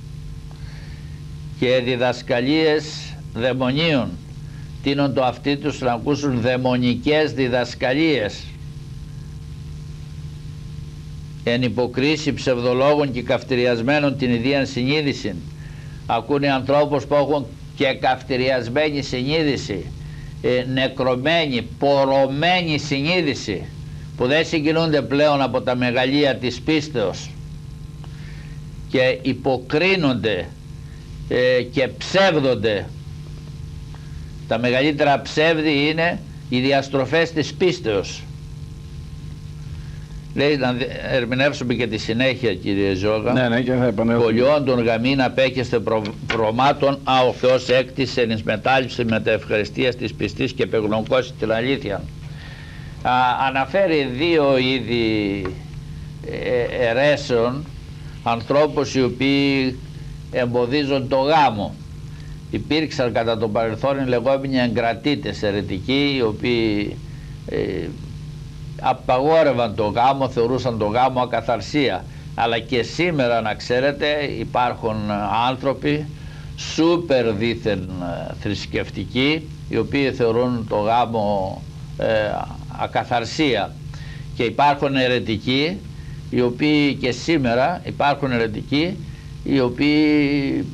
και διδασκαλίες δαιμονίων. Τείνουν το αυτοί τους να ακούσουν δαιμονικές διδασκαλίες. Εν υποκρίση ψευδολόγων και καυτηριασμένων την ιδίαν συνείδηση. Ακούνε ανθρώπους που έχουν και καυτηριασμένη συνείδηση, νεκρωμένη, πορωμένη συνείδηση, που δεν συγκινούνται πλέον από τα μεγαλεία της πίστεως και υποκρίνονται και ψεύδονται. Τα μεγαλύτερα ψεύδη είναι οι διαστροφές της πίστεως. Λέει να ερμηνεύσουμε και τη συνέχεια, κύριε Ζώγα. Ναι, και θα επανέλθουμε. Πολιών των γαμήν απέχεστε προμάτων, α ο Θεός έκτισε εις μετάληψη με τα ευχαριστίας της πιστής και επεγνωκώσει την αλήθεια. Αναφέρει δύο είδη αιρέσεων, ανθρώπους οι οποίοι εμποδίζουν το γάμο. Υπήρξαν κατά το παρελθόν οι λεγόμενοι εγκρατήτες αιρετικοί, οι οποίοι απαγόρευαν το γάμο, θεωρούσαν το γάμο ακαθαρσία. Αλλά και σήμερα, να ξέρετε, υπάρχουν άνθρωποι σούπερ δίθεν θρησκευτικοί, οι οποίοι θεωρούν το γάμο ακαθαρσία, και υπάρχουν αιρετικοί, οι οποίοι και σήμερα υπάρχουν αιρετικοί, οι οποίοι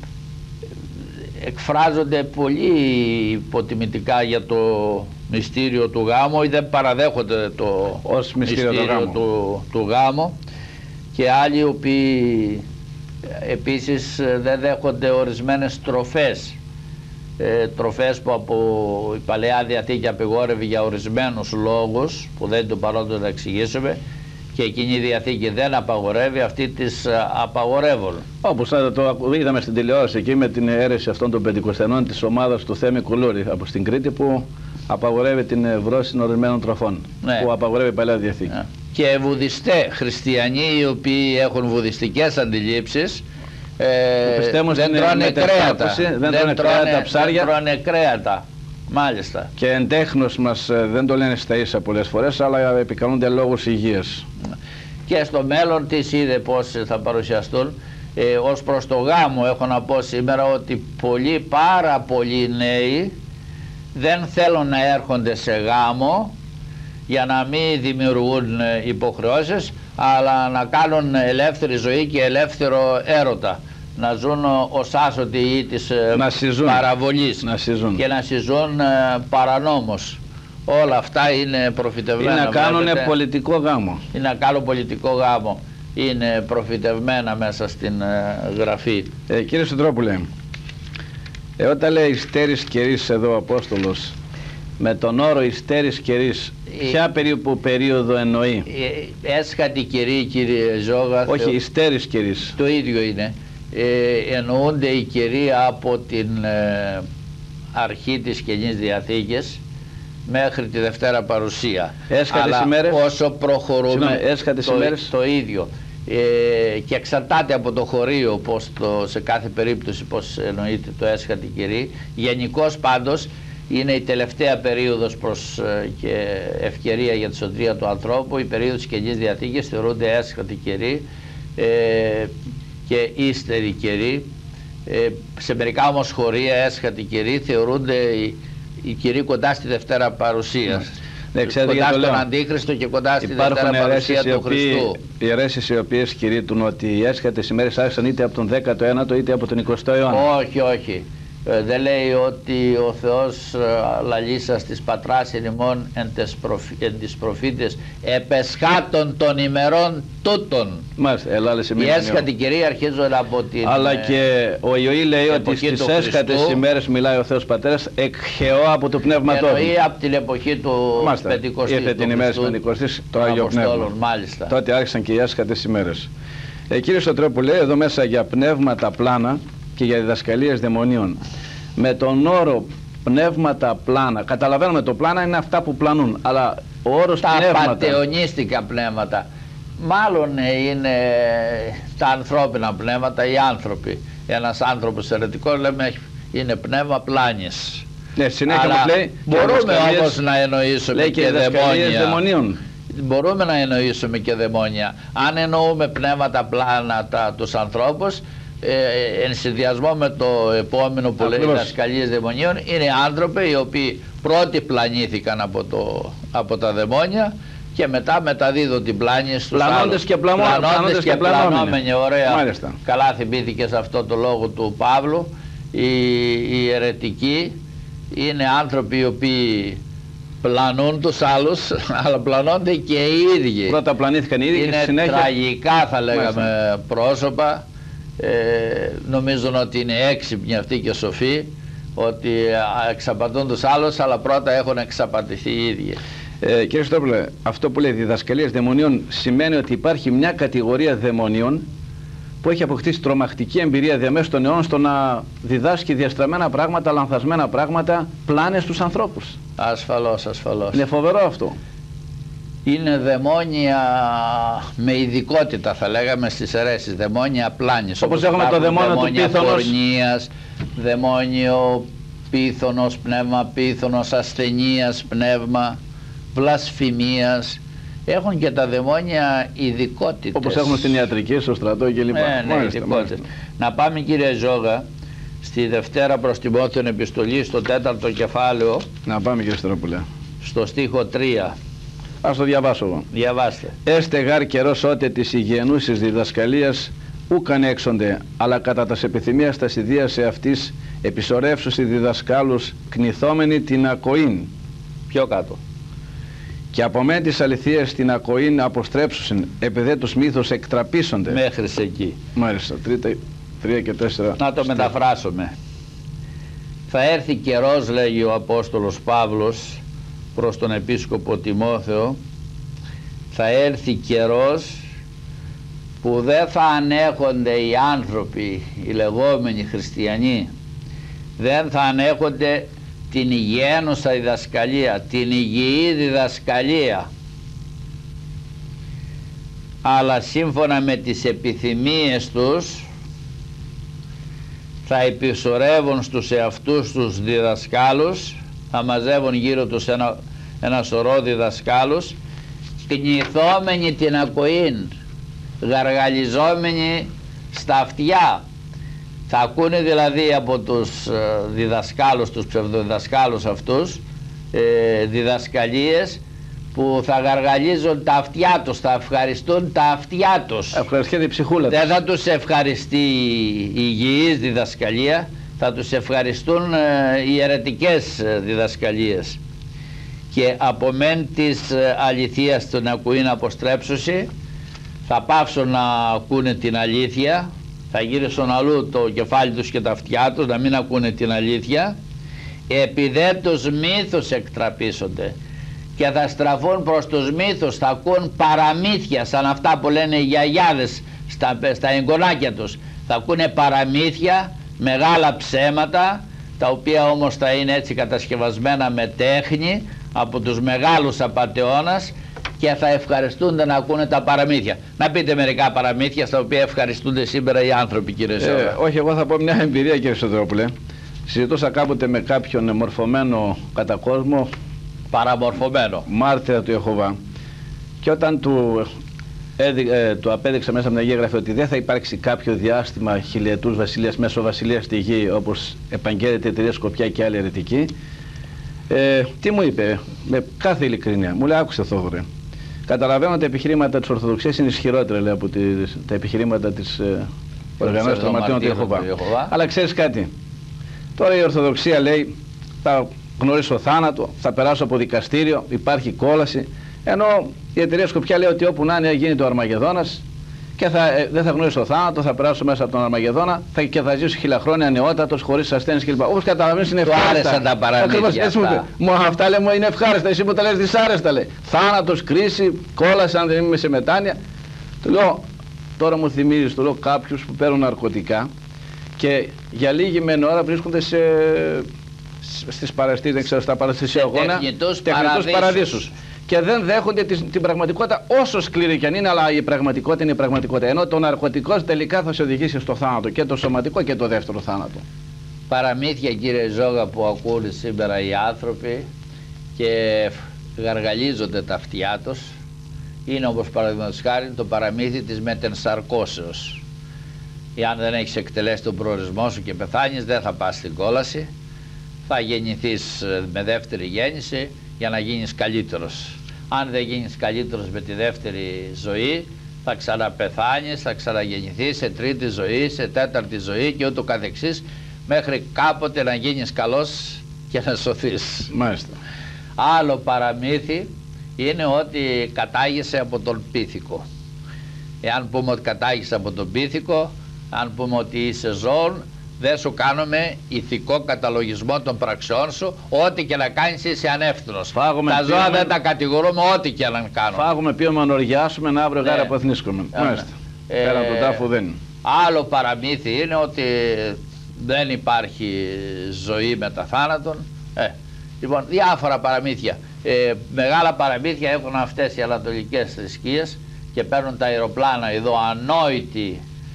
εκφράζονται πολύ υποτιμητικά για το μυστήριο του γάμου ή δεν παραδέχονται το ως μυστήριο του γάμου, και άλλοι οι οποίοι επίσης δεν δέχονται ορισμένες τροφές, τροφές που από η Παλαιά Διαθήκη απεγόρευε για ορισμένους λόγους που δεν του παρόντος να εξηγήσουμε, και εκείνη η Διαθήκη δεν απαγορεύει, αυτοί τις απαγορεύουν. Όπως το είδαμε στην τηλεόραση εκεί με την αίρεση αυτών των πεντηκοστενών της ομάδας του Θέμη Κουλούρη από στην Κρήτη, που απαγορεύει την βρώση ορισμένων τροφών, ναι, που απαγορεύει η Παλαιά Διαθήκη. Ναι. Και βουδιστές, χριστιανοί οι οποίοι έχουν βουδιστικές αντιλήψεις, δεν τρώνε κρέατα, δεν τρώνε κρέατα. Μάλιστα. Και εντέχνος μας δεν το λένε στα ίσα πολλές φορές, αλλά επικαλούνται λόγους υγείας. Και στο μέλλον τις είδε πώς θα παρουσιαστούν. Ως προς το γάμο έχω να πω σήμερα ότι πάρα πολλοί νέοι δεν θέλουν να έρχονται σε γάμο για να μην δημιουργούν υποχρεώσεις, αλλά να κάνουν ελεύθερη ζωή και ελεύθερο έρωτα. Να ζουν ως άσωτοι ή της παραβολής και να συζούν παρανόμως. Όλα αυτά είναι προφητευμένα. Ή να κάνουν πολιτικό γάμο. Ή να κάνουν πολιτικό γάμο. Είναι προφητευμένα μέσα στην Γραφή. Κύριε Σωτρόπουλε, όταν λέει υστέρης καιρής εδώ ο Απόστολος, με τον όρο υστέρης καιρής, ποια περίπου περίοδο εννοεί? Έσχατη καιρή, κύριε Ζώγα. Όχι, υστέρης καιρής. Το ίδιο είναι. Εννοούνται οι καιροί από την αρχή της Καινής Διαθήκης μέχρι τη Δευτέρα Παρουσία. Έσχατες ημέρες. Όσο προχωρούμε, το ίδιο. Και εξαρτάται από το χωρίο πώς σε κάθε περίπτωση πώς εννοείται το έσχατη καιρή. Γενικώς πάντως είναι η τελευταία περίοδος προς και ευκαιρία για τη σωτηρία του ανθρώπου. Η περίοδος της Καινής Διαθήκης θεωρούνται έσχατη καιρή και ύστερη καιρή. Σε μερικά όμως χωρία έσχατη καιρή θεωρούνται οι καιροί κοντά στη Δευτέρα Παρουσία. Κοντά στον Αντίχριστο και κοντά στη Δευτέρα Παρουσία του Χριστού. Οι αιρέσεις οι οποίες κηρύττουν ότι οι έσχατες ημέρες άρχισαν είτε από τον 19ο είτε από τον 20ο αιώνα. Όχι, όχι. Δεν λέει ότι ο Θεός λαλήσα στις πατράς ημών εν τις προφήτες επεσχάτων των ημερών τούτων. Η έσχατη καιρή αρχίζουν από την... Αλλά και ο Ιωήλ λέει ότι στις έσχατες ημέρες μιλάει ο Θεός Πατέρας εκχεώ από το Πνεύμα του. Εννοεί από την εποχή του Πεντηκοστής. Ήρθε την ημέρα της Πεντηκοστής το Άγιο Πνεύμα. Μάλιστα. Τότε άρχισαν και οι έσχατες ημέρες. Κύριε Σωτρόπουλε, εδώ μέσα για πνεύματα πλάνα και για διδασκαλίες δαιμονίων. Με τον όρο πνεύματα πλάνα, καταλαβαίνουμε το πλάνα είναι αυτά που πλανούν, αλλά ο όρος τα πνεύματα... Τα πατεωνίστικα πνεύματα, μάλλον είναι τα ανθρώπινα πνεύματα, οι άνθρωποι. Ένας άνθρωπος αιρετικός λέμε είναι πνεύμα πλάνης. Ναι, συνέχεια αλλά μας λέει, μπορούμε όμως να εννοήσουμε λέει και δαιμονίων. Μπορούμε να εννοήσουμε και δαιμόνια. Αν εννοούμε πνεύματα πλάνα τους ανθρώπους, εν συνδυασμό με το επόμενο που λέει διδασκαλίες δαιμονίων, είναι άνθρωποι οι οποίοι πρώτοι πλανήθηκαν από τα δαιμόνια και μετά μεταδίδουν την πλάνη στους άλλους. Πλανώντες και πλανόμενοι. Ωραία. Μάλιστα. Καλά θυμήθηκε σε αυτό το λόγο του Παύλου. Οι αιρετικοί είναι άνθρωποι οι οποίοι πλανούν τους άλλους, αλλά πλανώνται και οι ίδιοι. Πρώτα πλανήθηκαν οι ίδιοι και στη συνέχεια... Είναι τραγικά, θα λέγαμε, πρόσωπα. Νομίζουν ότι είναι έξυπνοι αυτοί και σοφοί, ότι εξαπατούν τους άλλους, αλλά πρώτα έχουν εξαπατηθεί οι ίδιοι. Κύριε Στόπουλε, αυτό που λέει διδασκαλίες δαιμονίων σημαίνει ότι υπάρχει μια κατηγορία δαιμονίων που έχει αποκτήσει τρομακτική εμπειρία διαμέσου των αιώνων στο να διδάσκει διαστραμμένα πράγματα, λανθασμένα πράγματα, πλάνες στους ανθρώπους. Ασφαλώς, ασφαλώς. Είναι φοβερό αυτό. Είναι δαιμόνια με ειδικότητα, θα λέγαμε, στις αιρέσεις, δαιμόνια πλάνης. Όπως έχουμε το δαιμόνιο του πίθωνος. Πορνείας, δαιμόνιο πίθωνος, πνεύμα πίθωνος, ασθενείας, πνεύμα, βλασφημίας. Έχουν και τα δαιμόνια ειδικότητες. Όπως έχουμε στην ιατρική, στο στρατό κλπ. Ναι, ειδικότητες. Να πάμε, κύριε Ζόγα, στη Δευτέρα προς Τιμόθεον επιστολή, στο 4ο κεφάλαιο. Να πάμε, κύριε Στερόπουλε. Στο στίχο 3. Ας το διαβάσω εγώ. Διαβάστε. Έστε γάρ καιρός ότε της υγιεινούσης διδασκαλίας ούκαν έξονται, αλλά κατά τας επιθυμίας τας ιδίας εαυτής επισορεύσουσι διδασκάλους κνηθόμενοι την ακοήν. Πιο κάτω. Και από μεν της αληθείας την ακοήν αποστρέψουσιν, επειδή τους μύθους εκτραπήσονται. Μέχρι εκεί. Μάλιστα, 3 και 4. Να το μεταφράσουμε. Θα έρθει καιρός, λέγει ο Απόστολος Παύλος προς τον Επίσκοπο Τιμόθεο, θα έρθει καιρός που δεν θα ανέχονται οι άνθρωποι, οι λεγόμενοι χριστιανοί, δεν θα ανέχονται την υγιαίνουσα διδασκαλία, την υγιή διδασκαλία, αλλά σύμφωνα με τις επιθυμίες τους θα επισορεύουν στους εαυτούς τους διδασκάλους, θα μαζεύουν γύρω τους ένα σωρό διδασκάλους, κνηθόμενοι την ακοήν, γαργαλιζόμενοι στα αυτιά. Θα ακούνε δηλαδή από τους διδασκάλους, τους ψευδοδιδασκάλους αυτούς, διδασκαλίες που θα γαργαλίζουν τα αυτιά τους, θα ευχαριστούν τα αυτιά τους. Ευχαριστεί η ψυχούλα τους. Δεν θα τους ευχαριστεί η υγιής διδασκαλία, θα τους ευχαριστούν οι αιρετικές διδασκαλίες. Και από μεν της αληθείας τον ακούει να αποστρέψουσι, θα πάψουν να ακούνε την αλήθεια, θα γυρίσουν αλλού το κεφάλι τους και τα αυτιά τους, να μην ακούνε την αλήθεια, επειδή τους μύθους εκτραπήσονται και θα στραφούν προς τους μύθους, θα ακούν παραμύθια σαν αυτά που λένε οι γιαγιάδες στα εγγονάκια τους, θα ακούνε παραμύθια, μεγάλα ψέματα, τα οποία όμως θα είναι έτσι κατασκευασμένα με τέχνη από τους μεγάλους απατεώνας και θα ευχαριστούνται να ακούνε τα παραμύθια. Να πείτε μερικά παραμύθια στα οποία ευχαριστούνται σήμερα οι άνθρωποι, κύριε Ζόγα. Όχι, εγώ θα πω μια εμπειρία, κύριε Σωτρόπουλε. Συζητούσα κάποτε με κάποιον μορφωμένο κατά κόσμο, παραμορφωμένο, μάρτυρα του Ιεχωβά, και όταν του απέδειξα μέσα από την Αγία Γραφή ότι δεν θα υπάρξει κάποιο διάστημα χιλιετούς βασιλείας, μέσω βασιλείας στη γη, όπως επαγγέλλεται η εταιρεία Σκοπιά και άλλη αιρετική, τι μου είπε με κάθε ειλικρίνεια? Μου λέει, άκουσε Θόδωρε, καταλαβαίνω ότι τα επιχειρήματα της Ορθοδοξίας είναι ισχυρότερα, λέει, από τα επιχειρήματα της οργανώσεως των μαρτύρων του Ιεχωβά. Αλλά ξέρεις κάτι, τώρα η Ορθοδοξία λέει θα γνωρίσω θάνατο, θα περάσω από δικαστήριο, υπάρχει κόλαση, ενώ η εταιρεία Σκοπιά λέει ότι όπου να είναι γίνεται ο Αρμαγεδόνας και δεν θα γνωρίσω θάνατο, θα περάσω μέσα από τον Αρμαγεδόνα και θα ζήσω 1000 χρόνια νεότατος, χωρίς ασθένειες κλπ. Όπως καταλαβαίνεις είναι ευχάριστα. Του άρεσαν τα παραμύθια αυτά. Μου αυτά λέμε είναι ευχάριστα, εσύ που τα λες δυσάρεστα, λέει. Θάνατος, κρίση, κόλαση αν δεν είμαι σε μετάνοια. Του λέω, τώρα μου θυμίζεις, του λέω, κάποιους που παίρνουν ναρκωτικά και για λίγη μεν ώρα βρίσκονται στις παραστήσεις, δεν ξέρω, στα παραστησιογόνα, τεχνητούς παραδείσους. Και δεν δέχονται την πραγματικότητα, όσο σκληρή κι αν είναι, αλλά η πραγματικότητα είναι η πραγματικότητα. Ενώ το ναρκωτικό τελικά θα σε οδηγήσει στο θάνατο, και το σωματικό και το δεύτερο θάνατο. Παραμύθια, κύριε Ζόγα, που ακούν σήμερα οι άνθρωποι και γαργαλίζονται τα αυτιά τους, είναι όπως παραδείγματος χάρη το παραμύθι της μετενσαρκώσεως. Εάν δεν έχεις εκτελέσει τον προορισμό σου και πεθάνεις, δεν θα πας στην κόλαση, θα γεννηθείς με δεύτερη γέννηση για να γίνεις καλύτερος. Αν δεν γίνεις καλύτερος με τη δεύτερη ζωή, θα ξαναπεθάνεις, θα ξαναγεννηθείς σε τρίτη ζωή, σε τέταρτη ζωή και ούτω καθεξής, μέχρι κάποτε να γίνεις καλός και να σωθείς. Μάλιστα. Άλλο παραμύθι είναι ότι κατάγεσαι από τον πίθηκο. Εάν πούμε ότι κατάγεσαι από τον πίθηκο, αν πούμε ότι είσαι ζώων, δεν σου κάνουμε ηθικό καταλογισμό των πραξιών σου, ό,τι και να κάνεις είσαι ανεύθυνος. Τα ζώα δεν τα κατηγορούμε ό,τι και να κάνουμε. Φάγουμε, πίουμε, να οργιάσουμε, να αύριο γάρα αποθνίσκουμε. Μάλιστα. Πέρα από τον τάφο δεν είναι. Άλλο παραμύθι είναι ότι δεν υπάρχει ζωή μετά θάνατον. Λοιπόν, διάφορα παραμύθια. Μεγάλα παραμύθια έχουν αυτές οι ανατολικές θρησκείες και παίρνουν τα αεροπλάνα εδώ ανόητοι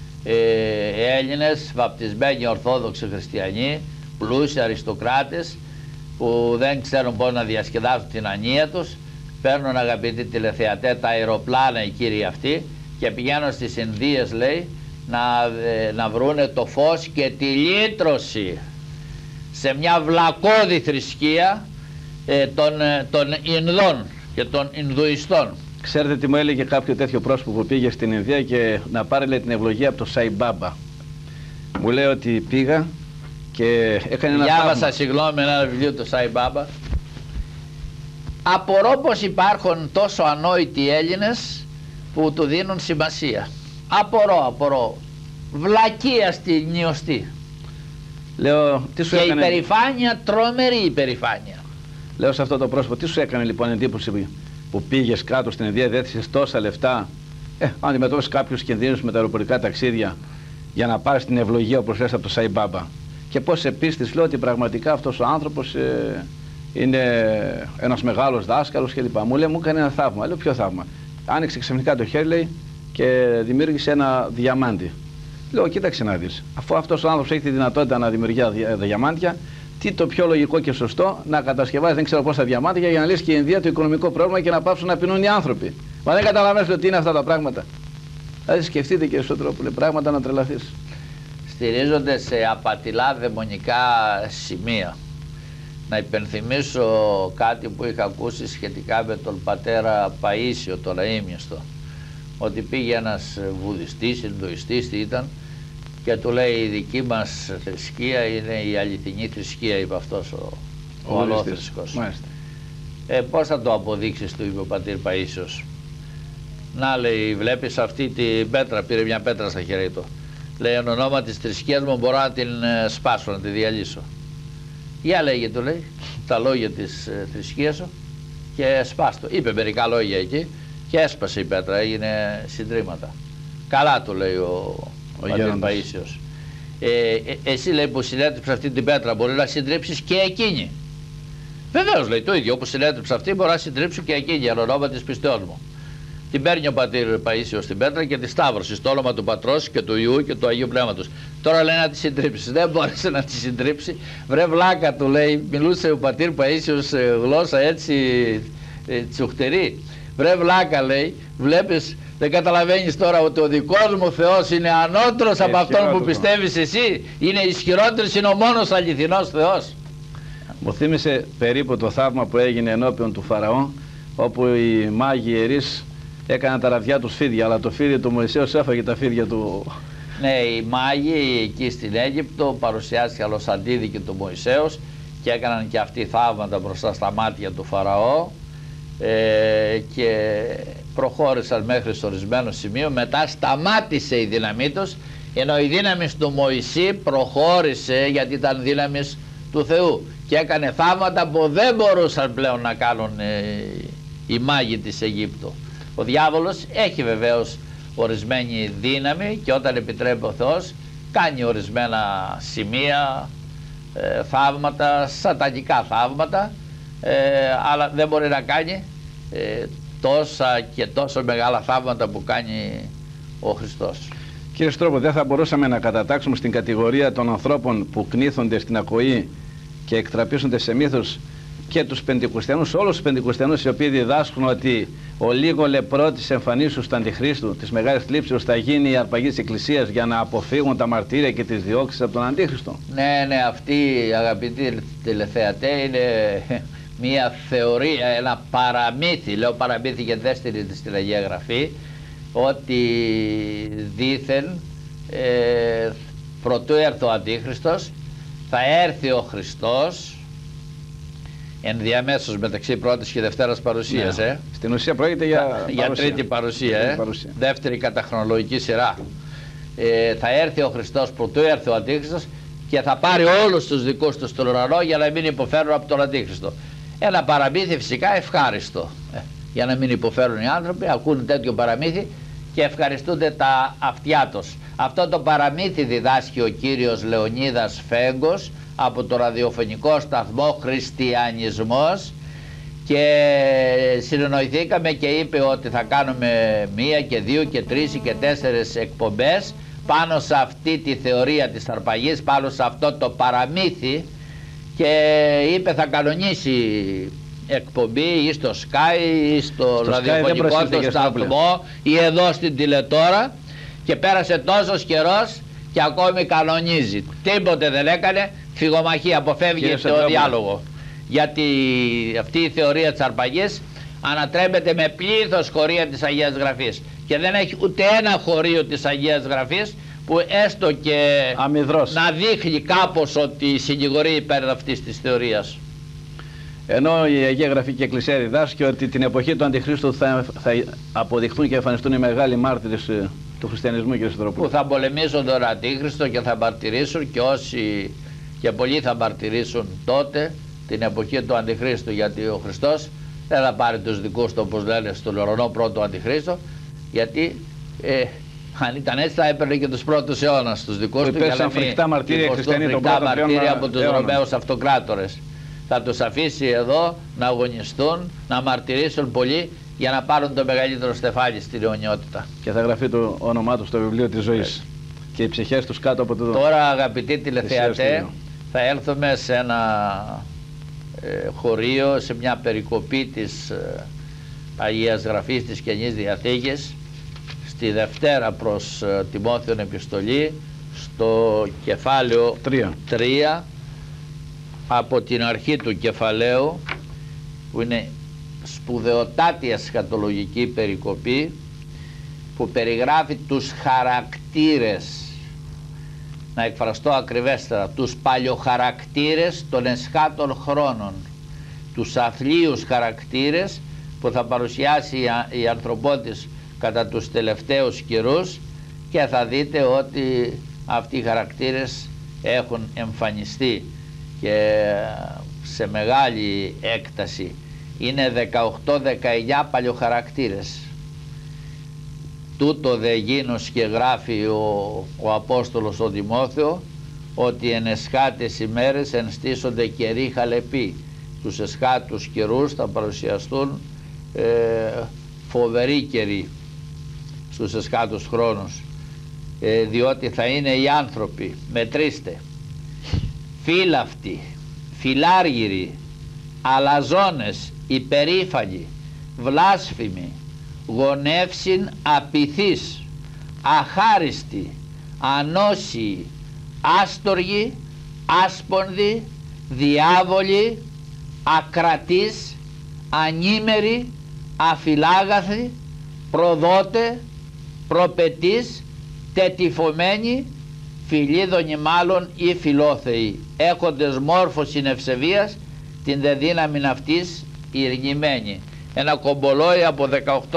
Έλληνες, βαπτισμένοι Ορθόδοξοι Χριστιανοί, πλούσιοι αριστοκράτες που δεν ξέρουν πώς να διασκεδάσουν την ανία τους, παίρνουν, αγαπητοί τηλεθεατές, τα αεροπλάνα οι κύριοι αυτοί και πηγαίνουν στις Ινδίες, λέει, να βρούνε το φως και τη λύτρωση σε μια βλακώδη θρησκεία των Ινδών και των Ινδουιστών. Ξέρετε τι μου έλεγε κάποιο τέτοιο πρόσωπο που πήγε στην Ινδία και να πάρει, λέει, την ευλογία από το Σάι Μπάμπα. Μου λέει ότι πήγα και έκανε ένα διάβασα, συγγνώμη, ένα βιβλίο του Σάι Μπάμπα. Απορώ πως υπάρχουν τόσο ανόητοι Έλληνες που του δίνουν σημασία. Απορώ. Βλακεία στη νιωστή. Λέω, τι σου και έκανε... υπερηφάνεια, τρομερή υπερηφάνεια. Λέω σε αυτό το πρόσωπο, τι σου έκανε λοιπόν εντύπωση που πήγες κάτω στην Ινδία, διέθεσες τόσα λεφτά, αντιμετώπισες κάποιους κινδύνους με τα αεροπορικά ταξίδια για να πάρεις την ευλογία όπως λες από το Σάι Μπάμπα. Και πώς σε πίστης, λέω, ότι πραγματικά αυτός ο άνθρωπος είναι ένας μεγάλος δάσκαλος κλπ. Μου λέει, μου έκανε ένα θαύμα. Λέω, ποιο θαύμα? Άνοιξε ξαφνικά το χέρι, λέει, και δημιούργησε ένα διαμάντι. Λέω, κοίταξε να δεις. Αφού αυτός ο άνθρωπος έχει τη δυνατότητα να δημιουργεί διαμάντια, τι το πιο λογικό και σωστό να κατασκευάζει δεν ξέρω πόσα διαμάντια για να λύσει και η Ινδία το οικονομικό πρόβλημα και να πάψουν να πεινούν οι άνθρωποι. Μα δεν καταλαβαίνετε ότι είναι αυτά τα πράγματα. Δηλαδή σκεφτείτε και στο τρόπο, πράγματα να τρελαθείς. Στηρίζονται σε απατηλά δαιμονικά σημεία. Να υπενθυμίσω κάτι που είχα ακούσει σχετικά με τον πατέρα Παΐσιο, τον Αΐμιαστο, ότι πήγε ένας βουδιστής, Ινδουιστής, τι ήταν, και του λέει, η δική μας θρησκεία είναι η αληθινή θρησκεία, είπε αυτός ο αλόθρησκος. Πώς θα το αποδείξεις, του είπε ο πατήρ Παΐσιος. Να, λέει, βλέπεις αυτή την πέτρα, πήρε μια πέτρα στα χέρια του. Λέει, εν ονόμα της θρησκείας μου μπορώ να την σπάσω, να τη διαλύσω. Για λέγε, του λέει, τα λόγια της θρησκείας σου και σπάστο. Είπε μερικά λόγια εκεί και έσπασε η πέτρα, έγινε συντρίμματα. Καλά, του λέει ο πατήρ Παΐσιος. Εσύ, λέει, που συνέτριψε αυτή την πέτρα μπορεί να συντρίψεις και εκείνη. Βεβαίως, λέει, το ίδιο, όπως συνέτριψε αυτή μπορεί να συντρίψω και εκείνη, εν ονόμα της πιστεώς μου. Την παίρνει ο πατήρ Παΐσιος στην πέτρα και τη σταύρωσε στο όνομα του Πατρός και του Υιού και του Αγίου Πνεύματος. Τώρα λέει να τη συντρίψει. Δεν μπόρεσε να τη συντρίψει. Βρε βλάκα, του λέει, μιλούσε ο πατήρ Παΐσιος γλώσσα έτσι τσουχτερή. Βρε βλάκα, λέει, βλέπεις, δεν καταλαβαίνεις τώρα ότι ο δικός μου Θεός είναι ανώτερος από αυτόν που πιστεύεις εσύ? Είναι ισχυρότερος, είναι ο μόνος αληθινός Θεός. Μου θύμισε περίπου το θαύμα που έγινε ενώπιον του Φαραώ, όπου οι μάγοι ιερείς έκαναν τα ραβδιά τους φίδια, αλλά το φίδι του Μωυσέως έφαγε τα φίδια του. Ναι, οι μάγοι εκεί στην Αίγυπτο παρουσιάστηκαν ως αντίδικοι του Μωυσέως και έκαναν και αυτοί θαύματα μπροστά στα μάτια του Φαραώ και προχώρησαν μέχρι στο ορισμένο σημείο. Μετά σταμάτησε η δύναμή τους, ενώ η δύναμη του Μωυσή προχώρησε γιατί ήταν δύναμη του Θεού και έκανε θαύματα που δεν μπορούσαν πλέον να κάνουν οι μάγοι της Αιγύπτου. Ο διάβολος έχει βεβαίως ορισμένη δύναμη και όταν επιτρέπει ο Θεός κάνει ορισμένα σημεία, θαύματα, σατανικά θαύματα, αλλά δεν μπορεί να κάνει τόσα και τόσο μεγάλα θαύματα που κάνει ο Χριστός. Κύριε Στρόπο, δεν θα μπορούσαμε να κατατάξουμε στην κατηγορία των ανθρώπων που κνήθονται στην ακοή και εκτραπίζονται σε μύθους και τους Πεντηκοστιανούς, όλους τους Πεντηκοστιανούς, οι οποίοι διδάσκουν ότι ο λίγο λεπρό της εμφανίσεως του Αντιχρίστου, της Μεγάλης Θλίψεως, θα γίνει η αρπαγή της Εκκλησίας για να αποφύγουν τα μαρτύρια και τις διώξεις από τον Αντίχριστο? Ναι, αυτή, αγαπητοί τηλεθεατέ, είναι μια θεωρία, ένα παραμύθι, λέω παραμύθι γιατί δεν στηρίζεται στην Αγία Γραφή, ότι δήθεν προτού έρθει ο Αντίχριστος θα έρθει ο Χριστός ενδιαμέσως μεταξύ πρώτης και δευτέρας παρουσίας. Ναι. Στην ουσία πρόκειται για τρίτη παρουσία, δεύτερη κατά χρονολογική σειρά. Θα έρθει ο Χριστός προτού έρθει ο Αντίχριστος και θα πάρει όλους τους δικούς του στον ουρανό για να μην υποφέρουν από τον Αντίχριστο. Ένα παραμύθι φυσικά ευχάριστο, για να μην υποφέρουν οι άνθρωποι, ακούν τέτοιο παραμύθι και ευχαριστούνται τα αυτιά τους. Αυτό το παραμύθι διδάσκει ο κύριος Λεωνίδας Φέγκος από το ραδιοφωνικό σταθμό Χριστιανισμός και συνεννοηθήκαμε και είπε ότι θα κάνουμε 1 και 2 και 3 και 4 εκπομπές πάνω σε αυτή τη θεωρία της αρπαγής, πάνω σε αυτό το παραμύθι, και είπε θα κανονίσει εκπομπή ή στο Sky ή στο ραδιοφωνικό του σταθμό ή εδώ στην τηλετόρα, και πέρασε τόσος καιρός και ακόμη κανονίζει. Τίποτε δεν έκανε, φυγομαχία, αποφεύγει το διάλογο. Γιατί αυτή η θεωρία της αρπαγής ανατρέπεται με πλήθος χωρία της Αγίας Γραφής και δεν έχει ούτε ένα χωρίο της Αγίας Γραφής που έστω και αμυδρός να δείχνει κάπως ότι συνηγορεί υπέρ αυτής της θεωρίας. Ενώ η Αγία Γραφή και η Εκκλησία διδάσκει ότι την εποχή του Αντιχρίστου θα αποδειχθούν και εμφανιστούν οι μεγάλοι μάρτυρες του χριστιανισμού, κύριε Σιδηρόπουλε. Που θα πολεμήσουν τον Αντίχριστο και θα μαρτυρήσουν, και όσοι και πολλοί θα μαρτυρήσουν τότε την εποχή του Αντιχρίστου, γιατί ο Χριστός δεν θα πάρει τους δικούς του, όπως λένε, στον ουρανό πρώτο Αντιχρίστο, γιατί αν ήταν έτσι θα έπαιρνε και τους πρώτους αιώνας τους δικούς του, και θα φρικτά μαρτύρια από τους Ρωμαίους αυτοκράτορες. Θα τους αφήσει εδώ να αγωνιστούν, να μαρτυρήσουν πολλοί για να πάρουν το μεγαλύτερο στεφάνι στην αιωνιότητα. Και θα γραφεί το όνομά του στο βιβλίο της ζωής. Και οι ψυχές τους κάτω από το δω. Τώρα, αγαπητοί τηλεθεατέ, θα έλθουμε σε ένα χωρίο, σε μια περικοπή της Αγίας Γραφής της Καινής Διαθήκης, στη Δευτέρα προς Τιμόθεον επιστολή, στο κεφάλαιο 3, από την αρχή του κεφαλαίου, που είναι σπουδαιοτάτη εσχατολογική περικοπή, που περιγράφει τους χαρακτήρες, να εκφραστώ ακριβέστερα, τους παλιοχαρακτήρες των εσχάτων χρόνων, τους αθλίους χαρακτήρες που θα παρουσιάσει η ανθρωπότης κατά τους τελευταίους καιρούς, και θα δείτε ότι αυτοί οι χαρακτήρες έχουν εμφανιστεί και σε μεγάλη έκταση. Είναι 18-19 παλιοχαρακτήρες. Τούτο δε γίνος, και γράφει ο Απόστολος ο Τιμόθεο, ότι εν εσχάτες ημέρες ενστήσονται καιροί χαλεποί. Τους εσχάτους καιρούς θα παρουσιαστούν φοβεροί καιροί στους εσχάτους χρόνους, διότι θα είναι οι άνθρωποι, μετρήστε, φύλαυτοι, φιλάργυροι, αλαζόνες, υπερήφανοι, βλάσφημοι, γονεύσιν απειθείς, αχάριστοι, ανώσιοι, άστοργοι, άσπονδοι, διάβολοι, ακρατείς, ανήμεροι, αφιλάγαθοι, προδότε, προπετείς, τετυφωμένοι, φιλίδωνοι μάλλον ή φιλόθεοι, έχοντες μόρφωσιν ευσεβίας, την δε δύναμην αυτής ηρνημένοι. Ένα κομπολόι από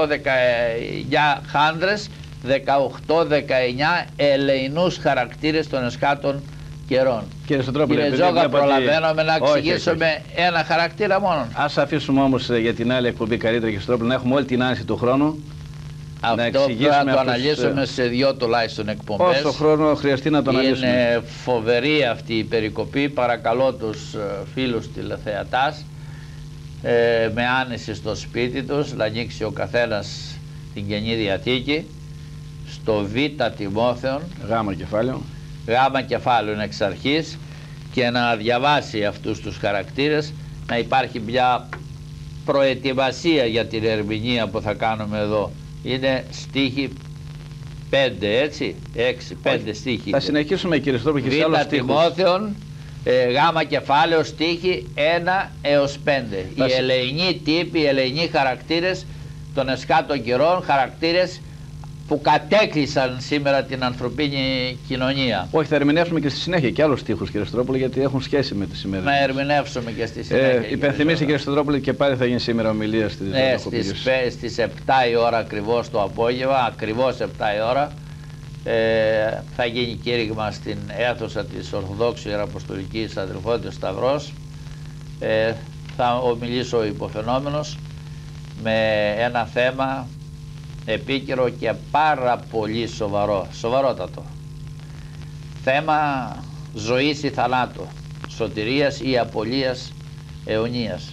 18-19 χάνδρες, 18-19 ελεηνούς χαρακτήρες των εσχάτων καιρών. Κύριε Ζόγα, προλαβαίνουμε να εξηγήσουμε ένα χαρακτήρα μόνο. Ας αφήσουμε όμως για την άλλη εκπομπή καλύτερα, και Στρόπουλε, να έχουμε όλη την άνεση του χρόνου. Αυτό πρέπει να το αναλύσουμε σε 2 τουλάχιστον εκπομπές. Όσο χρόνο χρειαστεί να το αναλύσουμε. Είναι φοβερή αυτή η περικοπή. Παρακαλώ τους φίλους τηλεθεατάς με άνεση στο σπίτι τους να ανοίξει ο καθένας την Καινή Διαθήκη στο Β Τιμόθεον, Γ κεφάλαιο είναι εξ αρχής, και να διαβάσει αυτούς τους χαρακτήρες, να υπάρχει μια προετοιμασία για την ερμηνεία που θα κάνουμε εδώ. Είναι στίχοι 5, έτσι, 6-5 στίχοι. Θα συνεχίσουμε, κύριε Στρόπουλε, και σε άλλους στίχους. Τιμόθεον, Γ κεφάλαιο, στίχοι 1 έως 5. Οι ελεηνοί τύποι, οι ελεηνοί χαρακτήρες των εσκάτων καιρών, χαρακτήρες που κατέκλυσαν σήμερα την ανθρωπίνη κοινωνία. Όχι, θα ερμηνεύσουμε και στη συνέχεια και άλλους στίχους, κύριε Στρόπουλε, γιατί έχουν σχέση με τη σημερινή. Να ερμηνεύσουμε και στη συνέχεια. Υπενθυμίστε, κύριε Στρόπουλε, και πάλι θα γίνει σήμερα ομιλία στη στις 7 η ώρα ακριβώς το απόγευμα, ακριβώς 7 η ώρα, θα γίνει κήρυγμα στην αίθουσα της Ορθοδόξου Ιεραποστολικής Αδελφότητας Σταυρός. Θα ομιλήσω ο υποφαινόμενος με ένα θέμα επίκαιρο και πάρα πολύ σοβαρότατο. Θέμα ζωής ή θανάτου, σωτηρίας ή απολίας αιωνίας.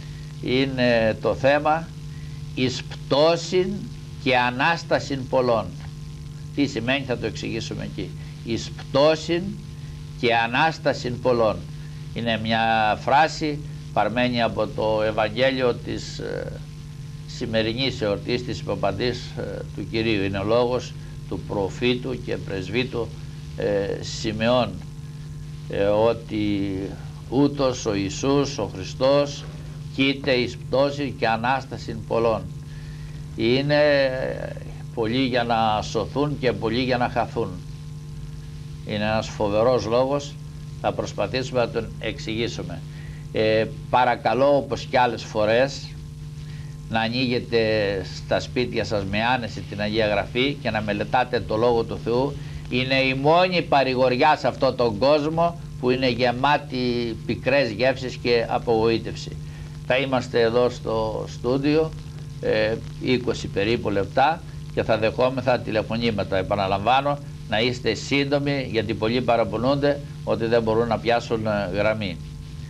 Είναι το θέμα εις πτώσιν και ανάστασιν πολλών. Τι σημαίνει, θα το εξηγήσουμε εκεί. Εις πτώσιν και ανάστασιν πολλών. Είναι μια φράση παρμένη από το Ευαγγέλιο της σημερινής εορτής της Παπαντής του Κυρίου. Είναι ο λόγος του προφήτου και πρεσβύτου Σιμεών, ότι ούτως ο Ιησούς ο Χριστός κοίται εις πτώση και ανάσταση πολλών. Είναι πολλοί για να σωθούν και πολλοί για να χαθούν. Είναι ένας φοβερός λόγος, θα προσπαθήσουμε να τον εξηγήσουμε. Παρακαλώ, όπως και άλλες φορές, να ανοίγετε στα σπίτια σας με άνεση την Αγία Γραφή και να μελετάτε το Λόγο του Θεού. Είναι η μόνη παρηγοριά σε αυτόν τον κόσμο που είναι γεμάτη πικρές γεύσεις και απογοήτευση. Θα είμαστε εδώ στο στούντιο 20 περίπου λεπτά και θα δεχόμεθα τηλεφωνήματα. Επαναλαμβάνω, να είστε σύντομοι, γιατί πολλοί παραπονούνται ότι δεν μπορούν να πιάσουν γραμμή.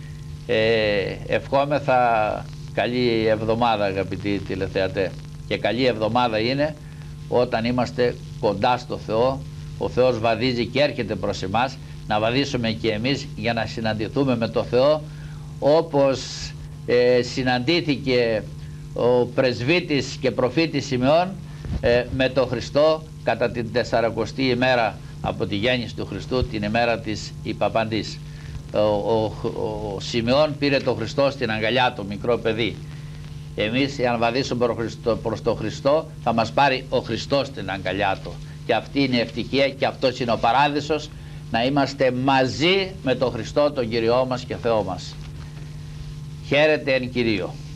Ευχόμεθα καλή εβδομάδα, αγαπητοί τηλεθεατές, και καλή εβδομάδα είναι όταν είμαστε κοντά στο Θεό. Ο Θεός βαδίζει και έρχεται προς εμάς, να βαδίσουμε και εμείς για να συναντηθούμε με το Θεό, όπως συναντήθηκε ο πρεσβύτης και προφήτης Σιμεών με τον Χριστό κατά την 40η ημέρα από τη γέννηση του Χριστού, την ημέρα της Υπαπαντής. Ο Σιμεών πήρε τον Χριστό στην αγκαλιά του, μικρό παιδί. Εμείς, αν βαδίσουμε προς τον Χριστό, θα μας πάρει ο Χριστός στην αγκαλιά του. Και αυτή είναι η ευτυχία και αυτός είναι ο παράδεισος, να είμαστε μαζί με τον Χριστό, τον Κυριό μας και Θεό μας. Χαίρετε εν Κυρίω.